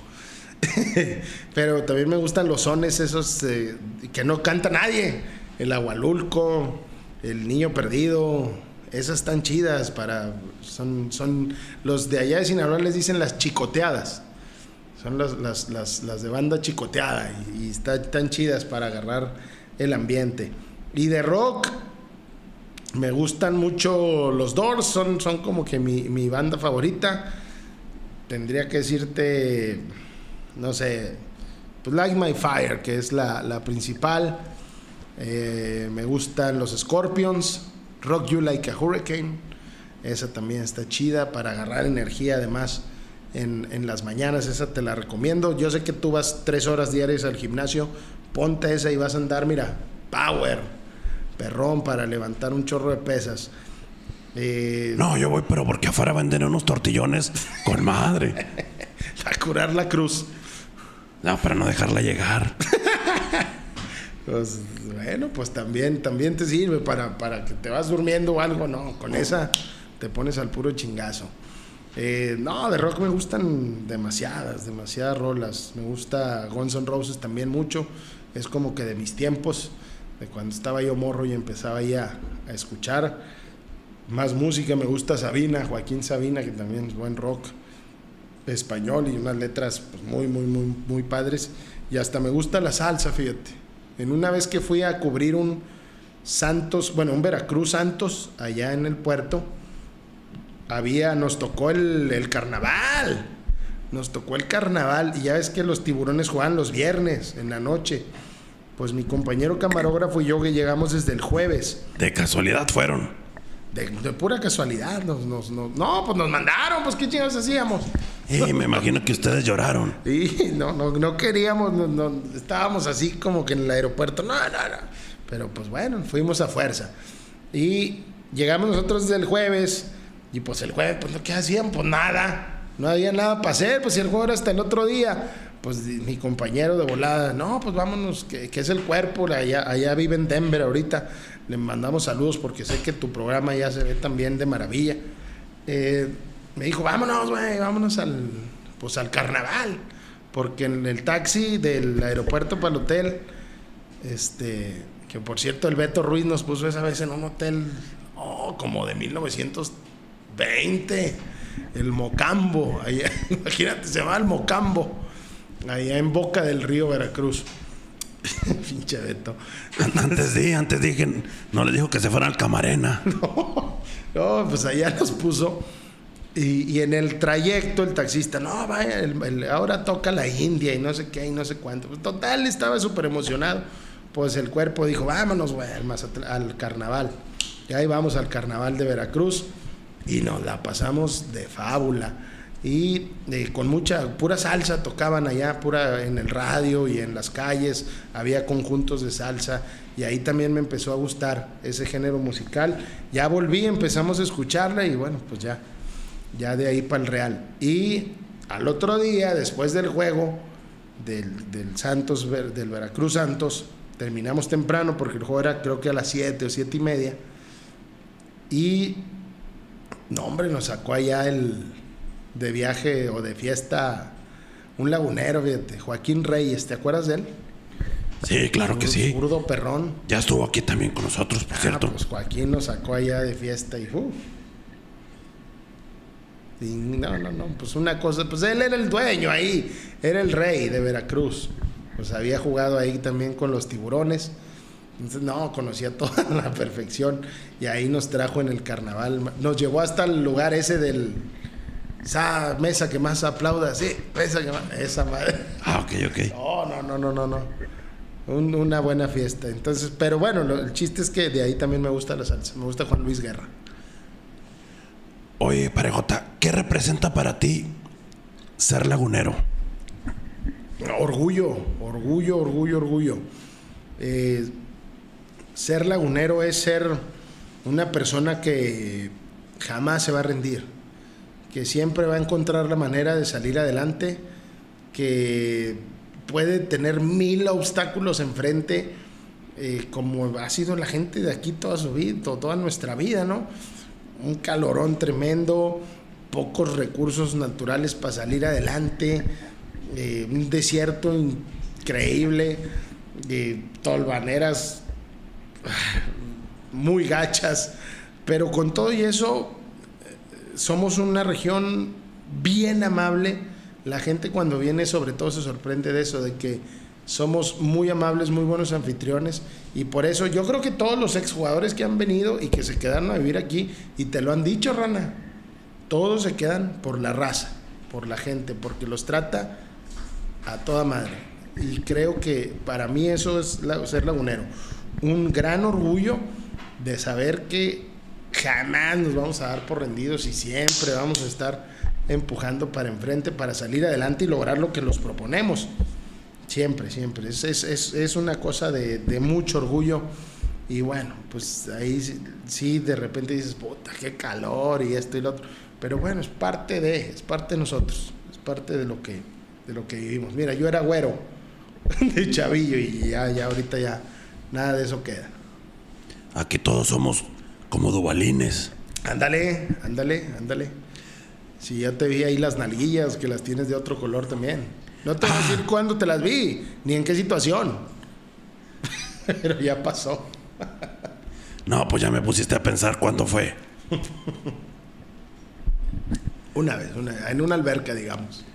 Pero también me gustan los sones esos eh, que no canta nadie. El Agualulco, el Niño Perdido. Esas están chidas para... Son, son los de allá de Sinaloa les dicen las chicoteadas. Son las, las, las, las de banda chicoteada y, y está, están chidas para agarrar el ambiente. Y de rock me gustan mucho los Doors, son, son como que mi, mi banda favorita. Tendría que decirte, no sé, pues Light My Fire, que es la, la principal. Eh, me gustan los Scorpions. Rock You Like a Hurricane, esa también está chida para agarrar energía además en, en las mañanas, esa te la recomiendo. Yo sé que tú vas tres horas diarias al gimnasio, ponte esa y vas a andar, mira, power, perrón, para levantar un chorro de pesas. Eh, no, yo voy, pero porque afuera venden unos tortillones con madre. A curar la cruz. No, para no dejarla llegar. Pues bueno, pues también, también te sirve para, para que te vas durmiendo o algo, no, con esa te pones al puro chingazo. Eh, no, de rock me gustan demasiadas, demasiadas rolas. Me gusta Guns N' Roses también mucho. Es como que de mis tiempos, de cuando estaba yo morro y empezaba ya a escuchar más música. Me gusta Sabina, Joaquín Sabina, que también es buen rock español y unas letras pues, muy, muy, muy, muy padres. Y hasta me gusta la salsa, fíjate. En una vez que fui a cubrir un Santos, bueno, un Veracruz Santos, allá en el puerto, había, nos tocó el, el carnaval. Nos tocó el carnaval. Y ya ves que los Tiburones juegan los viernes, en la noche. Pues mi compañero camarógrafo y yo que llegamos desde el jueves. De casualidad fueron. De, de pura casualidad. Nos, nos, nos, no, pues nos mandaron, pues qué chingados hacíamos. Y me imagino que ustedes lloraron. Sí, no, no, no queríamos, no, no, estábamos así como que en el aeropuerto, no, no, no. Pero pues bueno, fuimos a fuerza. Y llegamos nosotros desde el jueves, y pues el jueves, pues ¿qué hacían? Pues nada, no había nada para hacer, pues si el juego era hasta el otro día. Pues mi compañero de volada, no, pues vámonos, que, que es el cuerpo, allá, allá vive en Denver ahorita. Le mandamos saludos porque sé que tu programa ya se ve también de maravilla. Eh, me dijo, vámonos, güey, vámonos al, pues al carnaval. Porque en el taxi del aeropuerto para el hotel, este, que por cierto el Beto Ruiz nos puso esa vez en un hotel, oh, como de mil novecientos veinte, el Mocambo, allá, imagínate, se llama el Mocambo, allá en Boca del Río, Veracruz. Pinche Beto. Antes di, antes dije, no les dijo que se fueran al Camarena. No, no, pues allá nos puso. Y, y en el trayecto el taxista, no, vaya, el, el, ahora toca la India y no sé qué y no sé cuánto. Pues, total, estaba súper emocionado. Pues el cuerpo dijo, vámonos, güey, al, al carnaval. Y ahí vamos al carnaval de Veracruz y nos la pasamos de fábula. Y eh, con mucha, pura salsa tocaban allá, pura en el radio y en las calles, había conjuntos de salsa y ahí también me empezó a gustar ese género musical. Ya volví, empezamos a escucharla y bueno, pues ya, ya de ahí para el Real. Y al otro día, después del juego del, del Santos, del Veracruz Santos, terminamos temprano porque el juego era creo que a las siete o siete y media. Y, no hombre, nos sacó allá el... de viaje o de fiesta un lagunero, fíjate, Joaquín Reyes, ¿te acuerdas de él? Sí, claro que sí. Zurdo perrón. Ya estuvo aquí también con nosotros, por ah, cierto. Pues Joaquín nos sacó allá de fiesta y uh. y no, no, no, pues una cosa, pues él era el dueño ahí, era el rey de Veracruz, pues había jugado ahí también con los Tiburones. Entonces, no, conocía toda la perfección y ahí nos trajo en el carnaval, nos llevó hasta el lugar ese del esa mesa que más aplauda, sí, esa, que más, esa madre. Ah, ok, ok. No, no, no, no, no, no. Un, una buena fiesta. Entonces, pero bueno, lo, el chiste es que de ahí también me gusta la salsa. Me gusta Juan Luis Guerra. Oye, Parejota, ¿qué representa para ti ser lagunero? Orgullo, orgullo, orgullo, orgullo. Eh, ser lagunero es ser una persona que jamás se va a rendir, que siempre va a encontrar la manera de salir adelante, que puede tener mil obstáculos enfrente, eh, como ha sido la gente de aquí toda su vida, toda nuestra vida, ¿no? Un calorón tremendo, pocos recursos naturales para salir adelante, eh, un desierto increíble, eh, tolvaneras muy gachas, pero con todo y eso somos una región bien amable. La gente cuando viene sobre todo se sorprende de eso, de que somos muy amables, muy buenos anfitriones, y por eso yo creo que todos los exjugadores que han venido y que se quedaron a vivir aquí, y te lo han dicho, Rana, todos se quedan por la raza, por la gente, porque los trata a toda madre. Y creo que para mí eso es la, ser lagunero. Un gran orgullo de saber que jamás nos vamos a dar por rendidos y siempre vamos a estar empujando para enfrente para salir adelante y lograr lo que nos proponemos. Siempre, siempre. Es, es, es, es una cosa de, de mucho orgullo. Y bueno, pues ahí sí de repente dices, puta, qué calor y esto y lo otro. Pero bueno, es parte de, es parte de nosotros, es parte de lo que, de lo que vivimos. Mira, yo era güero de chavillo y ya, ya ahorita ya nada de eso queda. Aquí todos somos como dubalines. Ándale, ándale, ándale. Si ya te vi ahí las nalguillas, que las tienes de otro color también. No te voy a decir cuándo te las vi, ni en qué situación. Pero ya pasó. No, pues ya me pusiste a pensar cuándo fue. Una vez, una, en una alberca, digamos.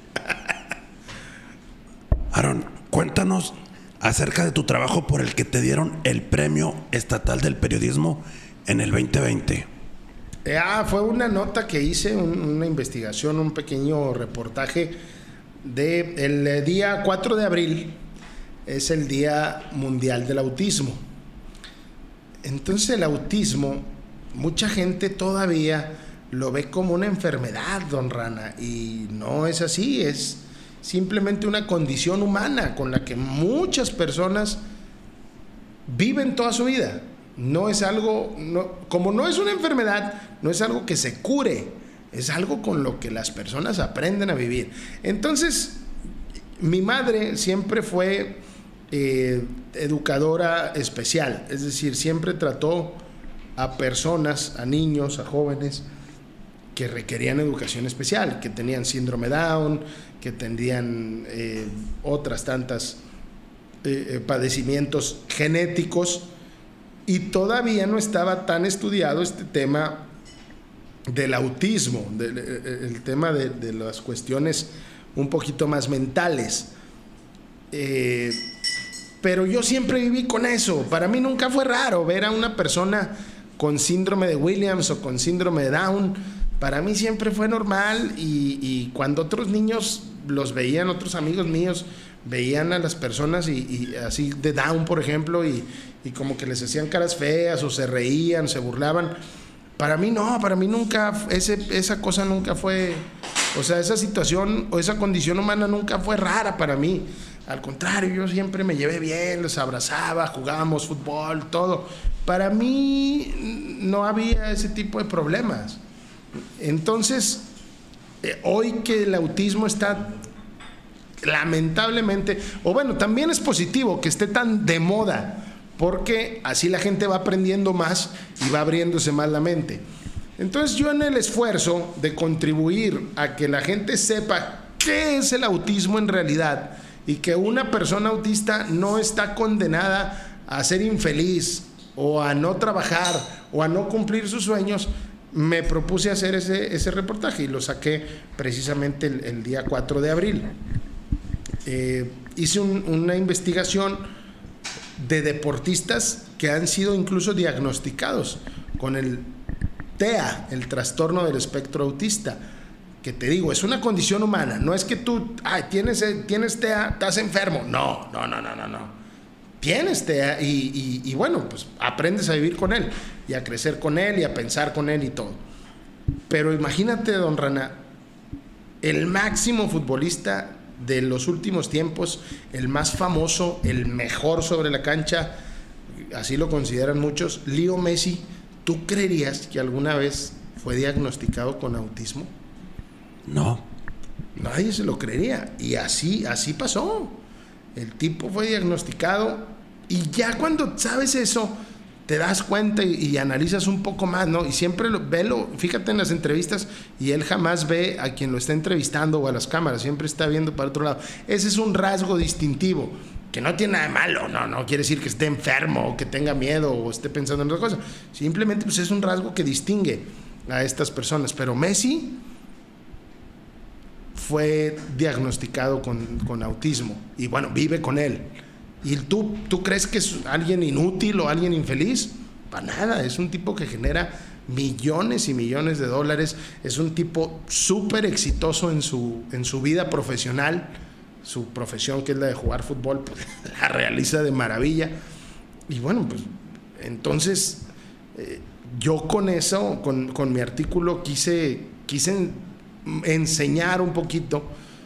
Aaron, cuéntanos acerca de tu trabajo por el que te dieron el Premio Estatal del Periodismo en el veinte veinte. Eh, ah, fue una nota que hice, un, una investigación, un pequeño reportaje de el día cuatro de abril, es el Día Mundial del Autismo. Entonces el autismo, mucha gente todavía lo ve como una enfermedad, don Rana, y no es así, es simplemente una condición humana con la que muchas personas viven toda su vida. No es algo, no, como no es una enfermedad, no es algo que se cure, es algo con lo que las personas aprenden a vivir. Entonces, mi madre siempre fue eh, educadora especial, es decir, siempre trató a personas, a niños, a jóvenes que requerían educación especial, que tenían síndrome Down, que tenían eh, otras tantas eh, padecimientos genéticos, y todavía no estaba tan estudiado este tema del autismo, de, de, el tema de, de las cuestiones un poquito más mentales. Eh, pero yo siempre viví con eso. Para mí nunca fue raro ver a una persona con síndrome de Williams o con síndrome de Down. Para mí siempre fue normal, y, y cuando otros niños los veían, otros amigos míos veían a las personas y, y así de Down, por ejemplo, y, y como que les hacían caras feas o se reían, se burlaban. Para mí no, para mí nunca, ese, esa cosa nunca fue, o sea, esa situación o esa condición humana nunca fue rara para mí. Al contrario, yo siempre me llevé bien, los abrazaba, jugábamos fútbol, todo. Para mí no había ese tipo de problemas. Entonces, eh, hoy que el autismo está lamentablemente, o bueno, también es positivo que esté tan de moda, porque así la gente va aprendiendo más y va abriéndose más la mente. Entonces yo, en el esfuerzo de contribuir a que la gente sepa qué es el autismo en realidad, y que una persona autista no está condenada a ser infeliz o a no trabajar o a no cumplir sus sueños, me propuse hacer ese, ese reportaje, y lo saqué precisamente el, el día cuatro de abril. Eh, hice un, una investigación de deportistas que han sido incluso diagnosticados con el T E A, el trastorno del espectro autista, que te digo, es una condición humana. No es que tú, ay, tienes, tienes T E A, estás enfermo. No, no, no, no, no, no. Tienes T E A y, y, y bueno, pues aprendes a vivir con él y a crecer con él y a pensar con él y todo. Pero imagínate, don Rana, el máximo futbolista de los últimos tiempos, el más famoso, el mejor sobre la cancha, así lo consideran muchos, Leo Messi. ¿Tú creerías que alguna vez fue diagnosticado con autismo? No. Nadie se lo creería, y así, así pasó. El tipo fue diagnosticado, y ya cuando sabes eso, te das cuenta y, y analizas un poco más, ¿no? Y siempre lo, velo, fíjate en las entrevistas, y él jamás ve a quien lo está entrevistando o a las cámaras, siempre está viendo para otro lado. Ese es un rasgo distintivo, que no tiene nada de malo, no, no quiere decir que esté enfermo o que tenga miedo o esté pensando en otra cosa. Simplemente pues es un rasgo que distingue a estas personas. Pero Messi fue diagnosticado con, con autismo, y bueno, vive con él. ¿Y tú, tú crees que es alguien inútil o alguien infeliz? Para nada, es un tipo que genera millones y millones de dólares, es un tipo súper exitoso en su, en su vida profesional. Su profesión, que es la de jugar fútbol, pues la realiza de maravilla. Y bueno, pues entonces, eh, yo con eso, con, con mi artículo, quise, quise enseñar un poquito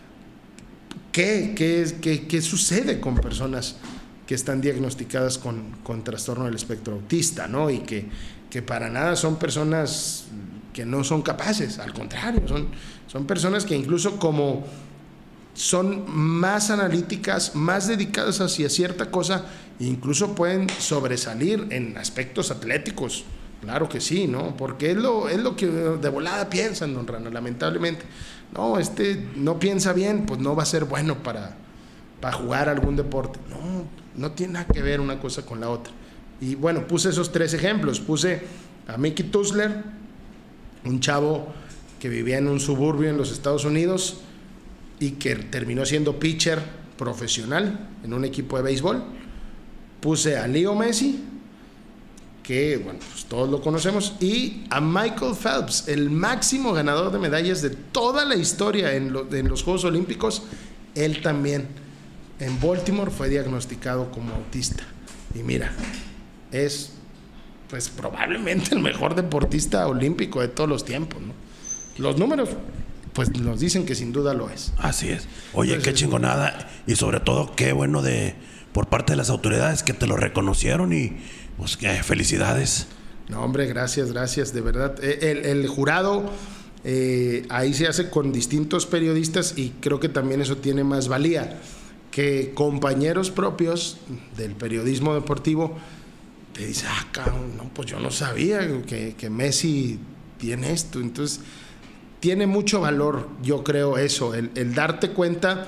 qué, qué, qué, qué sucede con personas que están diagnosticadas con, con trastorno del espectro autista, ¿no? Y que, que para nada son personas que no son capaces, al contrario, son, son personas que incluso como son más analíticas, más dedicadas hacia cierta cosa, incluso pueden sobresalir en aspectos atléticos, claro que sí, ¿no? Porque es lo, es lo que de volada piensan, don Rana, lamentablemente. No, este no piensa bien, pues no va a ser bueno para, para jugar algún deporte. No, no tiene nada que ver una cosa con la otra. Y bueno, puse esos tres ejemplos. Puse a Mickey Tusler, un chavo que vivía en un suburbio en los Estados Unidos y que terminó siendo pitcher profesional en un equipo de béisbol. Puse a Leo Messi, que bueno, pues todos lo conocemos, y a Michael Phelps, el máximo ganador de medallas de toda la historia en, lo, en los Juegos Olímpicos. Él también en Baltimore fue diagnosticado como autista. Y mira, es pues probablemente el mejor deportista olímpico de todos los tiempos, ¿no? Los números pues nos dicen que sin duda lo es. Así es. Oye, entonces, qué chingonada, y sobre todo qué bueno de por parte de las autoridades que te lo reconocieron, y pues que felicidades. No, hombre, gracias, gracias, de verdad. El, el jurado eh, ahí se hace con distintos periodistas, y creo que también eso tiene más valía, que compañeros propios del periodismo deportivo te dicen, ah, cabrón, no, pues yo no sabía que, que Messi tiene esto. Entonces tiene mucho valor, yo creo, eso, el, el darte cuenta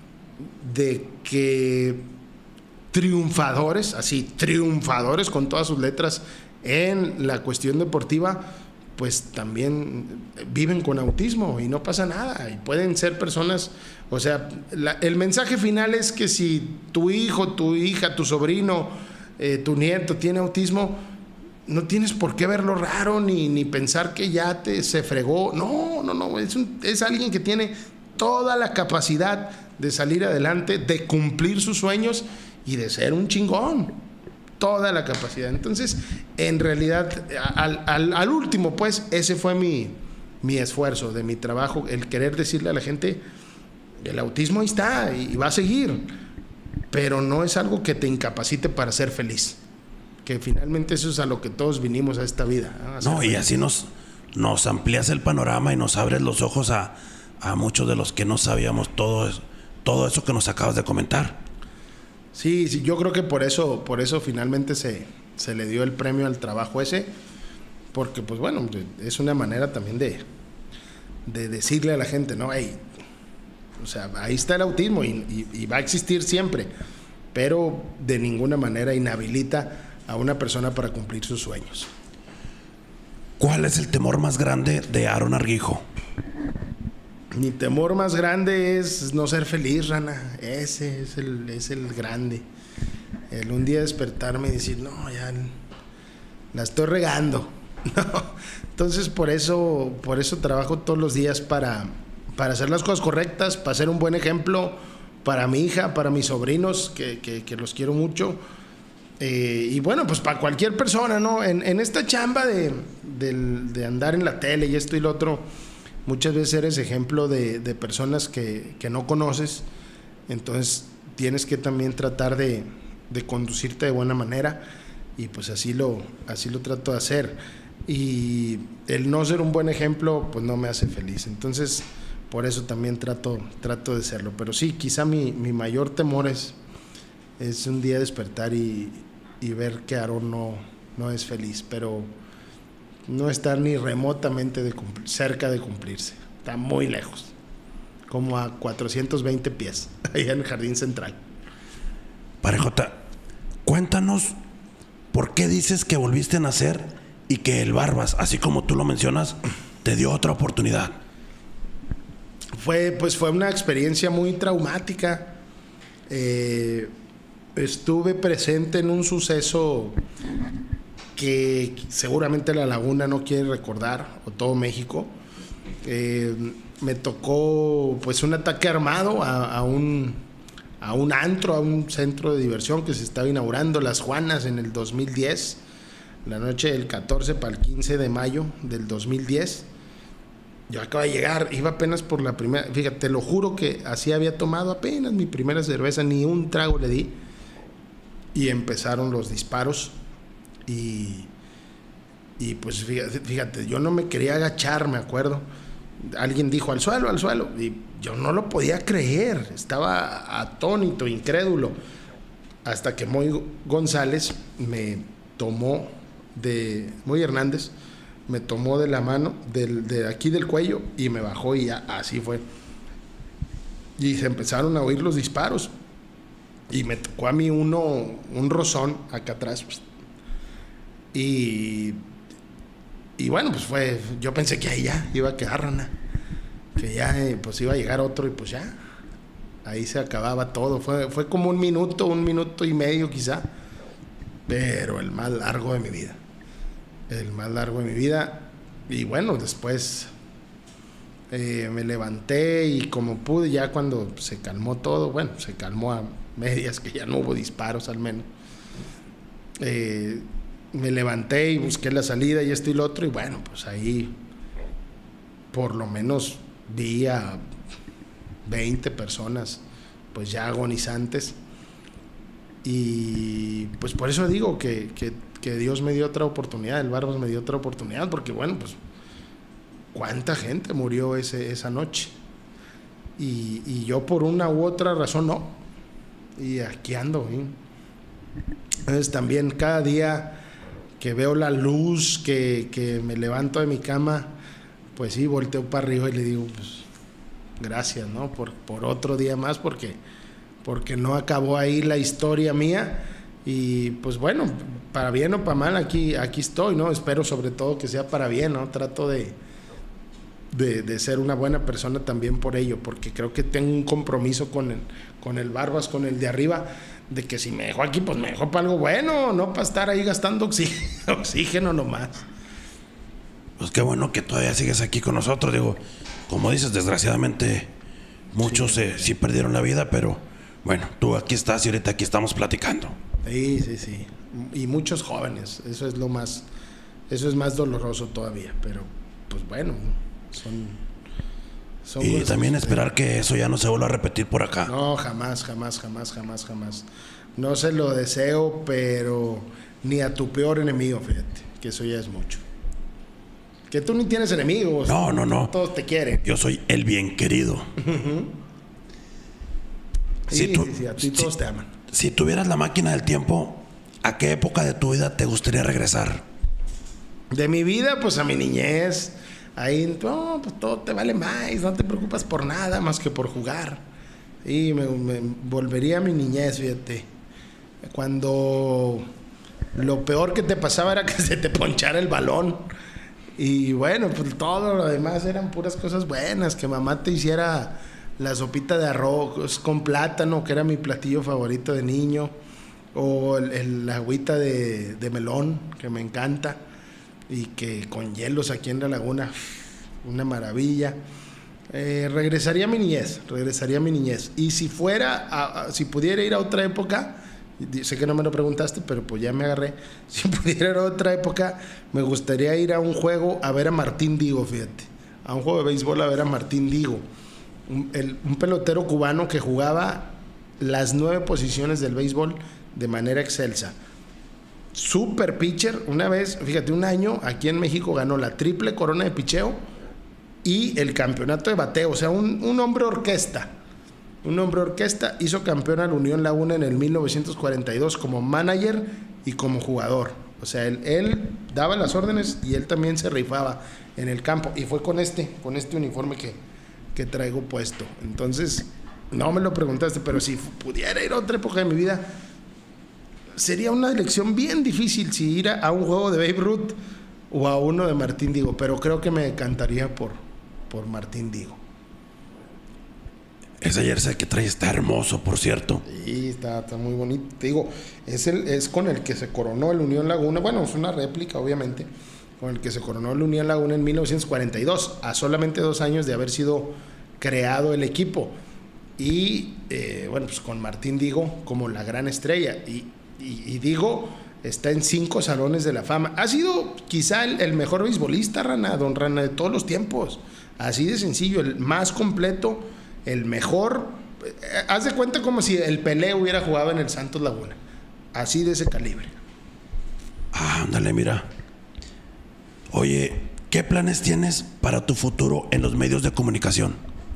de que triunfadores, así, triunfadores con todas sus letras en la cuestión deportiva, pues también viven con autismo y no pasa nada, y pueden ser personas, o sea, la, el mensaje final es que si tu hijo, tu hija, tu sobrino, eh, tu nieto tiene autismo, no tienes por qué verlo raro, ni, ni pensar que ya te se fregó. No, no, no, es, un, es alguien que tiene toda la capacidad de salir adelante, de cumplir sus sueños y de ser un chingón. Toda la capacidad. Entonces, en realidad, al, al, al último, pues, ese fue mi, mi esfuerzo de mi trabajo, el querer decirle a la gente, el autismo ahí está y, y va a seguir, pero no es algo que te incapacite para ser feliz. Que finalmente eso es a lo que todos vinimos a esta vida. ¿no? No, y así nos, nos amplías el panorama y nos abres los ojos a, a muchos de los que no sabíamos todo eso, todo eso que nos acabas de comentar. Sí, sí, yo creo que por eso, por eso finalmente se, se le dio el premio al trabajo ese, porque pues bueno, es una manera también de, de decirle a la gente, no, hey, o sea, ahí está el autismo y, y, y va a existir siempre, pero de ninguna manera inhabilita a una persona para cumplir sus sueños. ¿Cuál es el temor más grande de Aaron Argijo? Mi temor más grande es no ser feliz, Rana. Ese es el, es el grande. El un día despertarme y decir, no, ya la estoy regando. No. Entonces, por eso, por eso trabajo todos los días para, para hacer las cosas correctas, para ser un buen ejemplo para mi hija, para mis sobrinos, que, que, que los quiero mucho. Eh, y bueno, pues para cualquier persona, ¿no? En, en esta chamba de, de, de andar en la tele y esto y lo otro, muchas veces eres ejemplo de, de personas que, que no conoces, entonces tienes que también tratar de, de conducirte de buena manera, y pues así lo, así lo trato de hacer. Y el no ser un buen ejemplo, pues no me hace feliz. Entonces, por eso también trato, trato de serlo. Pero sí, quizá mi, mi mayor temor es, es un día despertar y, y ver que Aaron no, no es feliz, pero no está ni remotamente de cumplir, cerca de cumplirse. Está muy lejos, como a cuatrocientos veinte pies, allá en el Jardín Central. Parejota, cuéntanos por qué dices que volviste a nacer y que el Barbas, así como tú lo mencionas, te dio otra oportunidad. Fue, pues fue una experiencia muy traumática. Eh, estuve presente en un suceso que seguramente La Laguna no quiere recordar, o todo México. Eh, me tocó pues un ataque armado a, a, un, a un antro, a un centro de diversión que se estaba inaugurando, Las Juanas, en el dos mil diez. la noche del catorce para el quince de mayo del dos mil diez. Yo acabo de llegar, iba apenas por la primera, fíjate, te lo juro que así había tomado apenas mi primera cerveza, ni un trago le di, y empezaron los disparos, y, y pues fíjate, fíjate, yo no me quería agachar, me acuerdo, alguien dijo al suelo, al suelo, y yo no lo podía creer, estaba atónito, incrédulo, hasta que Moy González me tomó de, Moy Hernández, me tomó de la mano, del, de aquí del cuello, y me bajó, y ya, así fue. Y se empezaron a oír los disparos, y me tocó a mí uno, un rozón acá atrás, y, y bueno, pues fue, yo pensé que ahí ya iba a quedar rana, que ya pues iba a llegar otro, y pues ya, ahí se acababa todo. Fue, fue como un minuto, un minuto y medio quizá, pero el más largo de mi vida. El más largo de mi vida. Y bueno, después eh, me levanté y como pude, ya cuando se calmó todo, bueno, se calmó a medias, que ya no hubo disparos al menos, eh, me levanté y busqué la salida y esto y lo otro, y bueno, pues ahí por lo menos vi a veinte personas pues ya agonizantes, y pues por eso digo que, que que Dios me dio otra oportunidad, el Barbas me dio otra oportunidad, porque bueno, pues cuánta gente murió ese, esa noche, y, y yo por una u otra razón no, y aquí ando, ¿eh? Entonces también cada día que veo la luz, que, que me levanto de mi cama, pues sí, volteo para arriba y le digo, pues gracias, ¿no? Por, por otro día más, porque, porque no acabó ahí la historia mía. Y pues bueno, para bien o para mal, aquí, aquí estoy, ¿no? Espero sobre todo que sea para bien, ¿no? Trato de, de, de ser una buena persona también por ello, porque creo que tengo un compromiso con el, con el Barbas, con el de arriba, de que si me dejó aquí, pues me dejó para algo bueno, no para estar ahí gastando oxígeno, oxígeno nomás. Pues qué bueno que todavía sigues aquí con nosotros. Digo, como dices, desgraciadamente muchos sí, eh, sí perdieron la vida, pero bueno, tú aquí estás y ahorita aquí estamos platicando. Sí, sí, sí. Y muchos jóvenes, eso es lo más, eso es más doloroso todavía, pero pues bueno, son... son y también esperar que eso ya no se vuelva a repetir por acá. No, jamás, jamás, jamás, jamás, jamás. No se lo deseo, pero ni a tu peor enemigo, fíjate, que eso ya es mucho. Que tú ni tienes enemigos. No, no, no. Todos te quieren. Yo soy el bien querido. Uh-huh. Sí, si tú, sí, sí, a ti todos si, te aman. Si tuvieras la máquina del tiempo, ¿a qué época de tu vida te gustaría regresar? De mi vida, pues a mi niñez. Ahí, no, pues todo te vale más, no te preocupas por nada más que por jugar. Y me, me volvería a mi niñez, fíjate. Cuando lo peor que te pasaba era que se te ponchara el balón. Y bueno, pues todo lo demás eran puras cosas buenas. Que mamá te hiciera la sopita de arroz con plátano, que era mi platillo favorito de niño. O el, el, la agüita de, de melón, que me encanta. Y que con hielos aquí en la laguna, una maravilla. Eh, regresaría a mi niñez, regresaría a mi niñez. Y si fuera, a, a, si pudiera ir a otra época, sé que no me lo preguntaste, pero pues ya me agarré. Si pudiera ir a otra época, me gustaría ir a un juego a ver a Martín Digo, fíjate. A un juego de béisbol a ver a Martín Digo. Un, el, un pelotero cubano que jugaba las nueve posiciones del béisbol de manera excelsa. Super pitcher. Una vez, fíjate, un año aquí en México ganó la triple corona de picheo y el campeonato de bateo. O sea, un, un hombre orquesta. Un hombre orquesta. Hizo campeón a la Unión Laguna en el mil novecientos cuarenta y dos como manager y como jugador. O sea, él, él daba las órdenes y él también se rifaba en el campo. Y fue con este, con este uniforme que, que traigo puesto. Entonces, no me lo preguntaste, pero si pudiera ir a otra época de mi vida, sería una elección bien difícil si ir a, a un juego de Babe Ruth o a uno de Martín Digo, pero creo que me encantaría por, por Martín Digo. Ese jersey que trae está hermoso, por cierto. Sí, está, está muy bonito. Te digo, es, el, es con el que se coronó el Unión Laguna. Bueno, es una réplica, obviamente, con el que se coronó el Unión Laguna en mil novecientos cuarenta y dos, a solamente dos años de haber sido creado el equipo. Y, eh, bueno, pues con Martín Digo como la gran estrella. Y Y, y digo, está en cinco salones de la fama. Ha sido quizá el, el mejor beisbolista, Rana, don Rana, de todos los tiempos. Así de sencillo, el más completo, el mejor. Haz de cuenta como si el Pelé hubiera jugado en el Santos Laguna. Así de ese calibre. Ah, ándale, mira. Oye, ¿qué planes tienes para tu futuro en los medios de comunicación?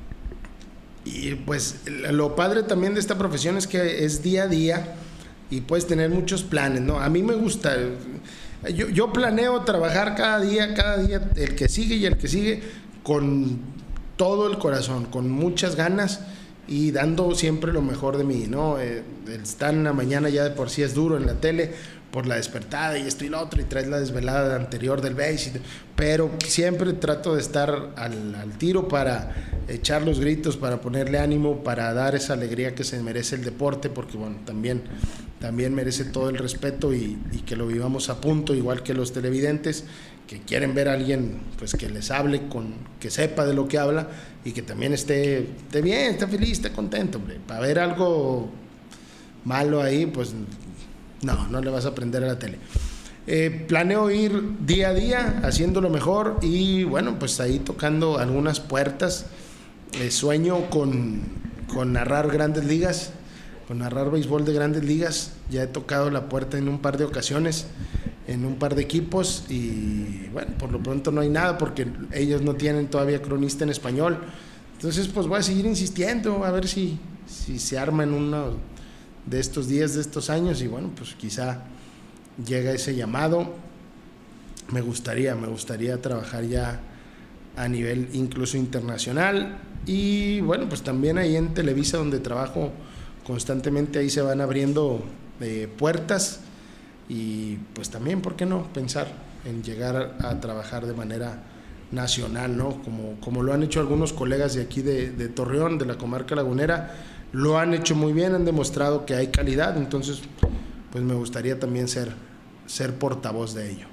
Y pues lo padre también de esta profesión es que es día a día y puedes tener muchos planes, ¿no? A mí me gusta, yo, yo planeo trabajar cada día, cada día, el que sigue y el que sigue, con todo el corazón, con muchas ganas y dando siempre lo mejor de mí, ¿no? Eh, el estar en la mañana ya de por sí es duro en la tele, por la despertada y esto y lo otro, y traes la desvelada anterior del base, pero siempre trato de estar al, al tiro para echar los gritos, para ponerle ánimo, para dar esa alegría que se merece el deporte, porque bueno, también, también merece todo el respeto y, y que lo vivamos a punto, igual que los televidentes, que quieren ver a alguien pues que les hable, con, que sepa de lo que habla y que también esté, esté bien, esté feliz, esté contento, hombre. Para ver algo malo ahí, pues no, no le vas a aprender a la tele. Eh, planeo ir día a día haciendo lo mejor y bueno, pues ahí tocando algunas puertas. Eh, sueño con, con narrar grandes ligas, con narrar béisbol de grandes ligas. Ya he tocado la puerta en un par de ocasiones, en un par de equipos y bueno, por lo pronto no hay nada porque ellos no tienen todavía cronista en español. Entonces pues voy a seguir insistiendo a ver si, si se arma en uno de estos días, de estos años y bueno, pues quizá llega ese llamado. Me gustaría, me gustaría trabajar ya a nivel incluso internacional y bueno, pues también ahí en Televisa donde trabajo constantemente, ahí se van abriendo eh, puertas y pues también, ¿por qué no? Pensar en llegar a, a trabajar de manera nacional, ¿no? Como, como lo han hecho algunos colegas de aquí de, de Torreón, de la comarca lagunera, lo han hecho muy bien, han demostrado que hay calidad, entonces pues me gustaría también ser, ser portavoz de ello.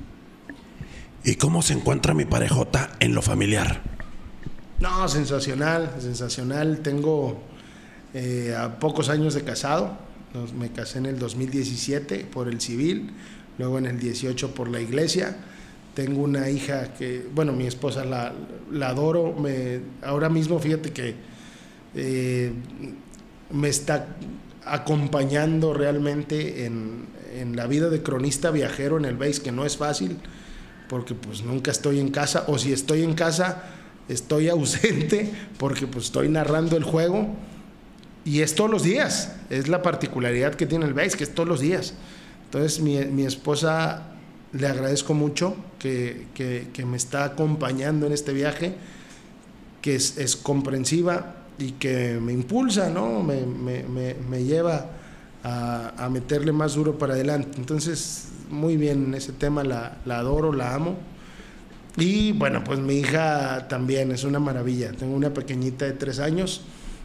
¿Y cómo se encuentra mi parejota en lo familiar? No, sensacional, sensacional. Tengo eh, a pocos años de casado, me casé en el dos mil diecisiete por el civil, luego en el dieciocho por la iglesia. Tengo una hija que, bueno, mi esposa la, la adoro, me, ahora mismo fíjate que eh, me está acompañando realmente en, en la vida de cronista viajero en el béis, que no es fácil, porque pues nunca estoy en casa, o si estoy en casa, estoy ausente, porque pues estoy narrando el juego, y es todos los días, es la particularidad que tiene el béis, que es todos los días. Entonces mi, mi esposa, le agradezco mucho que, que, que me está acompañando en este viaje, que es, es comprensiva y que me impulsa, ¿no? Me, me, me, me lleva a, a meterle más duro para adelante. Entonces, muy bien, en ese tema la, la adoro, la amo. Y bueno, pues mi hija también es una maravilla. Tengo una pequeñita de tres años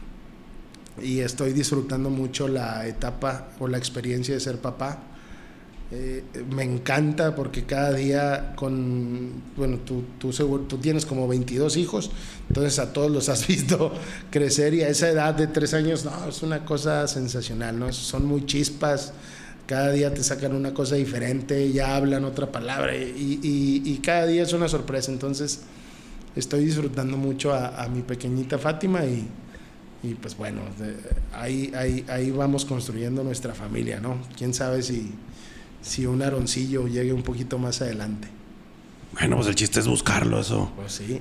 y estoy disfrutando mucho la etapa o la experiencia de ser papá. Eh, me encanta porque cada día con, bueno, tú, tú, seguro, tú tienes como veintidós hijos, entonces a todos los has visto crecer y a esa edad de tres años, no, es una cosa sensacional, ¿no? Son muy chispas, cada día te sacan una cosa diferente, ya hablan otra palabra y, y, y cada día es una sorpresa, entonces estoy disfrutando mucho a, a mi pequeñita Fátima y, y pues bueno, de, ahí, ahí, ahí vamos construyendo nuestra familia, ¿no? Quién sabe si si un Aroncillo llegue un poquito más adelante. Bueno, pues el chiste es buscarlo, eso. Pues sí.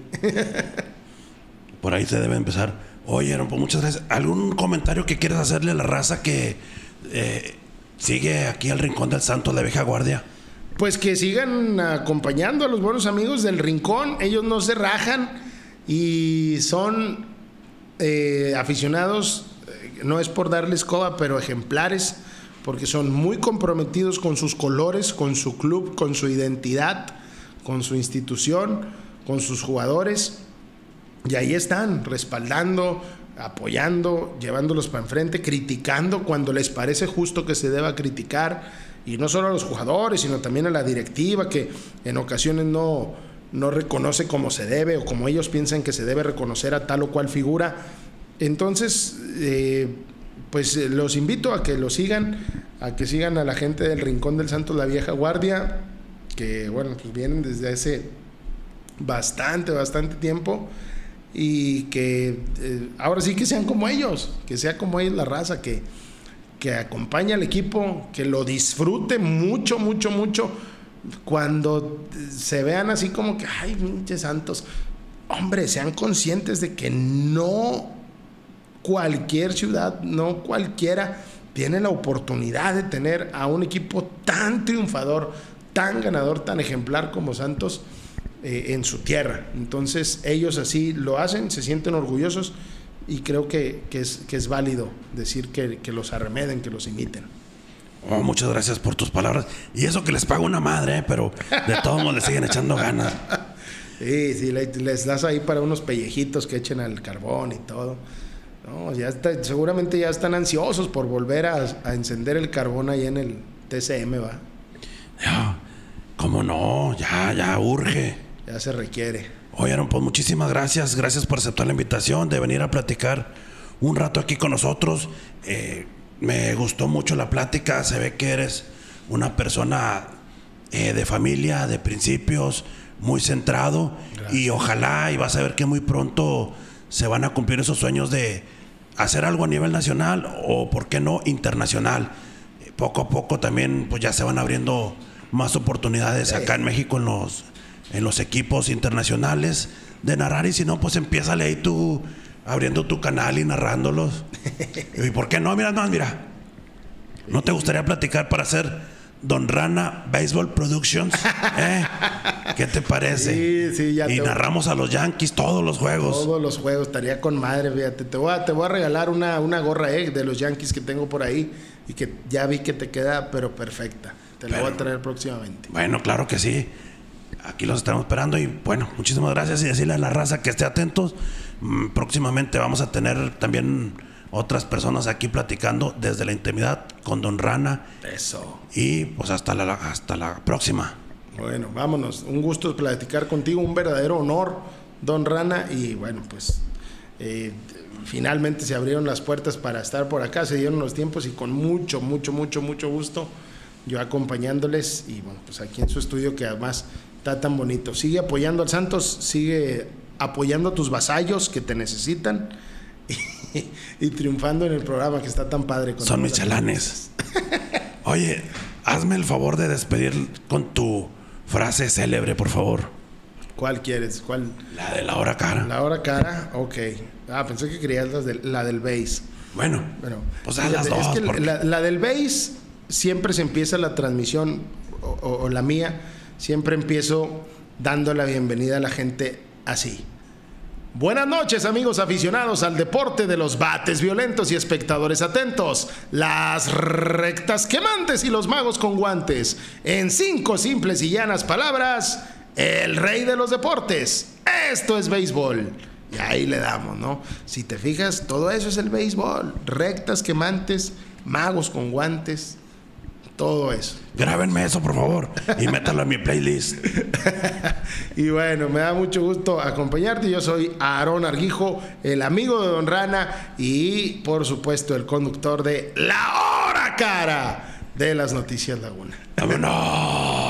Por ahí se debe empezar. Oye, Aaron, pues muchas gracias. ¿Algún comentario que quieras hacerle a la raza que eh, sigue aquí al Rincón del Santo, la vieja guardia? Pues que sigan acompañando a los buenos amigos del Rincón. Ellos no se rajan y son eh, aficionados, eh, no es por darle escoba, pero ejemplares, porque son muy comprometidos con sus colores, con su club, con su identidad, con su institución, con sus jugadores, y ahí están, respaldando, apoyando, llevándolos para enfrente, criticando cuando les parece justo que se deba criticar, y no solo a los jugadores, sino también a la directiva, que en ocasiones no, no reconoce como se debe, o como ellos piensan que se debe reconocer a tal o cual figura. Entonces, eh, pues eh, los invito a que lo sigan, a que sigan a la gente del Rincón del Santos, la vieja guardia, que bueno, pues vienen desde hace bastante, bastante tiempo, y que eh, ahora sí que sean como ellos, que sea como ellos la raza, que, que acompaña al equipo, que lo disfrute mucho, mucho, mucho, cuando se vean así como que, ay, pinche Santos, hombre, sean conscientes de que no cualquier ciudad, no cualquiera tiene la oportunidad de tener a un equipo tan triunfador, tan ganador, tan ejemplar como Santos eh, en su tierra. Entonces ellos así lo hacen, se sienten orgullosos, y creo que, que, es, que es válido decir que, que los arremeden, que los imiten. Oh, muchas gracias por tus palabras. Y eso que les pago una madre, ¿eh? Pero de todos modos les siguen echando ganas. Sí, sí, les das ahí para unos pellejitos que echen al carbón y todo. No, ya está, seguramente ya están ansiosos por volver a, a encender el carbón ahí en el T C M, ¿va? Ya, ¿cómo no? Ya, ya urge. Ya se requiere. Oyeron, pues muchísimas gracias. Gracias por aceptar la invitación de venir a platicar un rato aquí con nosotros. Eh, me gustó mucho la plática. Se ve que eres una persona eh, de familia, de principios, muy centrado. Gracias. Y ojalá, y vas a ver que muy pronto se van a cumplir esos sueños de hacer algo a nivel nacional o, por qué no, internacional. Eh, poco a poco también pues ya se van abriendo más oportunidades sí. acá en México en los, en los equipos internacionales de narrar, y si no, pues empiézale ahí tú abriendo tu canal y narrándolos. ¿Y por qué no? Mira, no, mira. ¿No te gustaría platicar para hacer Don Rana Baseball Productions? ¿Eh? ¿Qué te parece? Sí, sí, ya y te narramos a los Yankees todos los juegos. Todos los juegos, estaría con madre, fíjate. Te voy a, te voy a regalar una, una gorra eh, de los Yankees que tengo por ahí, y que ya vi que te queda, pero perfecta. Te la pero, voy a traer próximamente. Bueno, claro que sí. Aquí los estamos esperando, y bueno, muchísimas gracias, y decirle a la raza que esté atentos. Próximamente vamos a tener también otras personas aquí platicando desde la intimidad con Don Rana. Eso. Y pues hasta la, hasta la próxima. Bueno, vámonos. Un gusto platicar contigo, un verdadero honor, Don Rana. Y bueno, pues eh, finalmente se abrieron las puertas para estar por acá, se dieron los tiempos, y con mucho, mucho, mucho, mucho gusto yo acompañándoles. Y bueno, pues aquí en su estudio, que además está tan bonito. Sigue apoyando al Santos, sigue apoyando a tus vasallos que te necesitan, y, y triunfando en el programa que está tan padre. Son mis chalanes. Oye, hazme el favor de despedir con tu frase célebre, por favor. ¿Cuál quieres? ¿Cuál? La de la hora cara. La hora cara, ok. Ah, pensé que querías la, de, la del base. Bueno, bueno, pues haz las dos. Es que porque... la, la del base siempre se empieza la transmisión, o, o, o la mía, siempre empiezo dando la bienvenida a la gente así. Buenas noches, amigos aficionados al deporte de los bates violentos y espectadores atentos. Las rectas quemantes y los magos con guantes. En cinco simples y llanas palabras, el rey de los deportes. Esto es béisbol. Y ahí le damos, ¿no? Si te fijas, todo eso es el béisbol. Rectas quemantes, magos con guantes, todo eso. Grábenme eso, por favor, y métalo en mi playlist. Y bueno, me da mucho gusto acompañarte. Yo soy Aarón Arguijo, el amigo de Don Rana, y por supuesto el conductor de La Hora Cara de las Noticias Laguna. ¡Vámonos!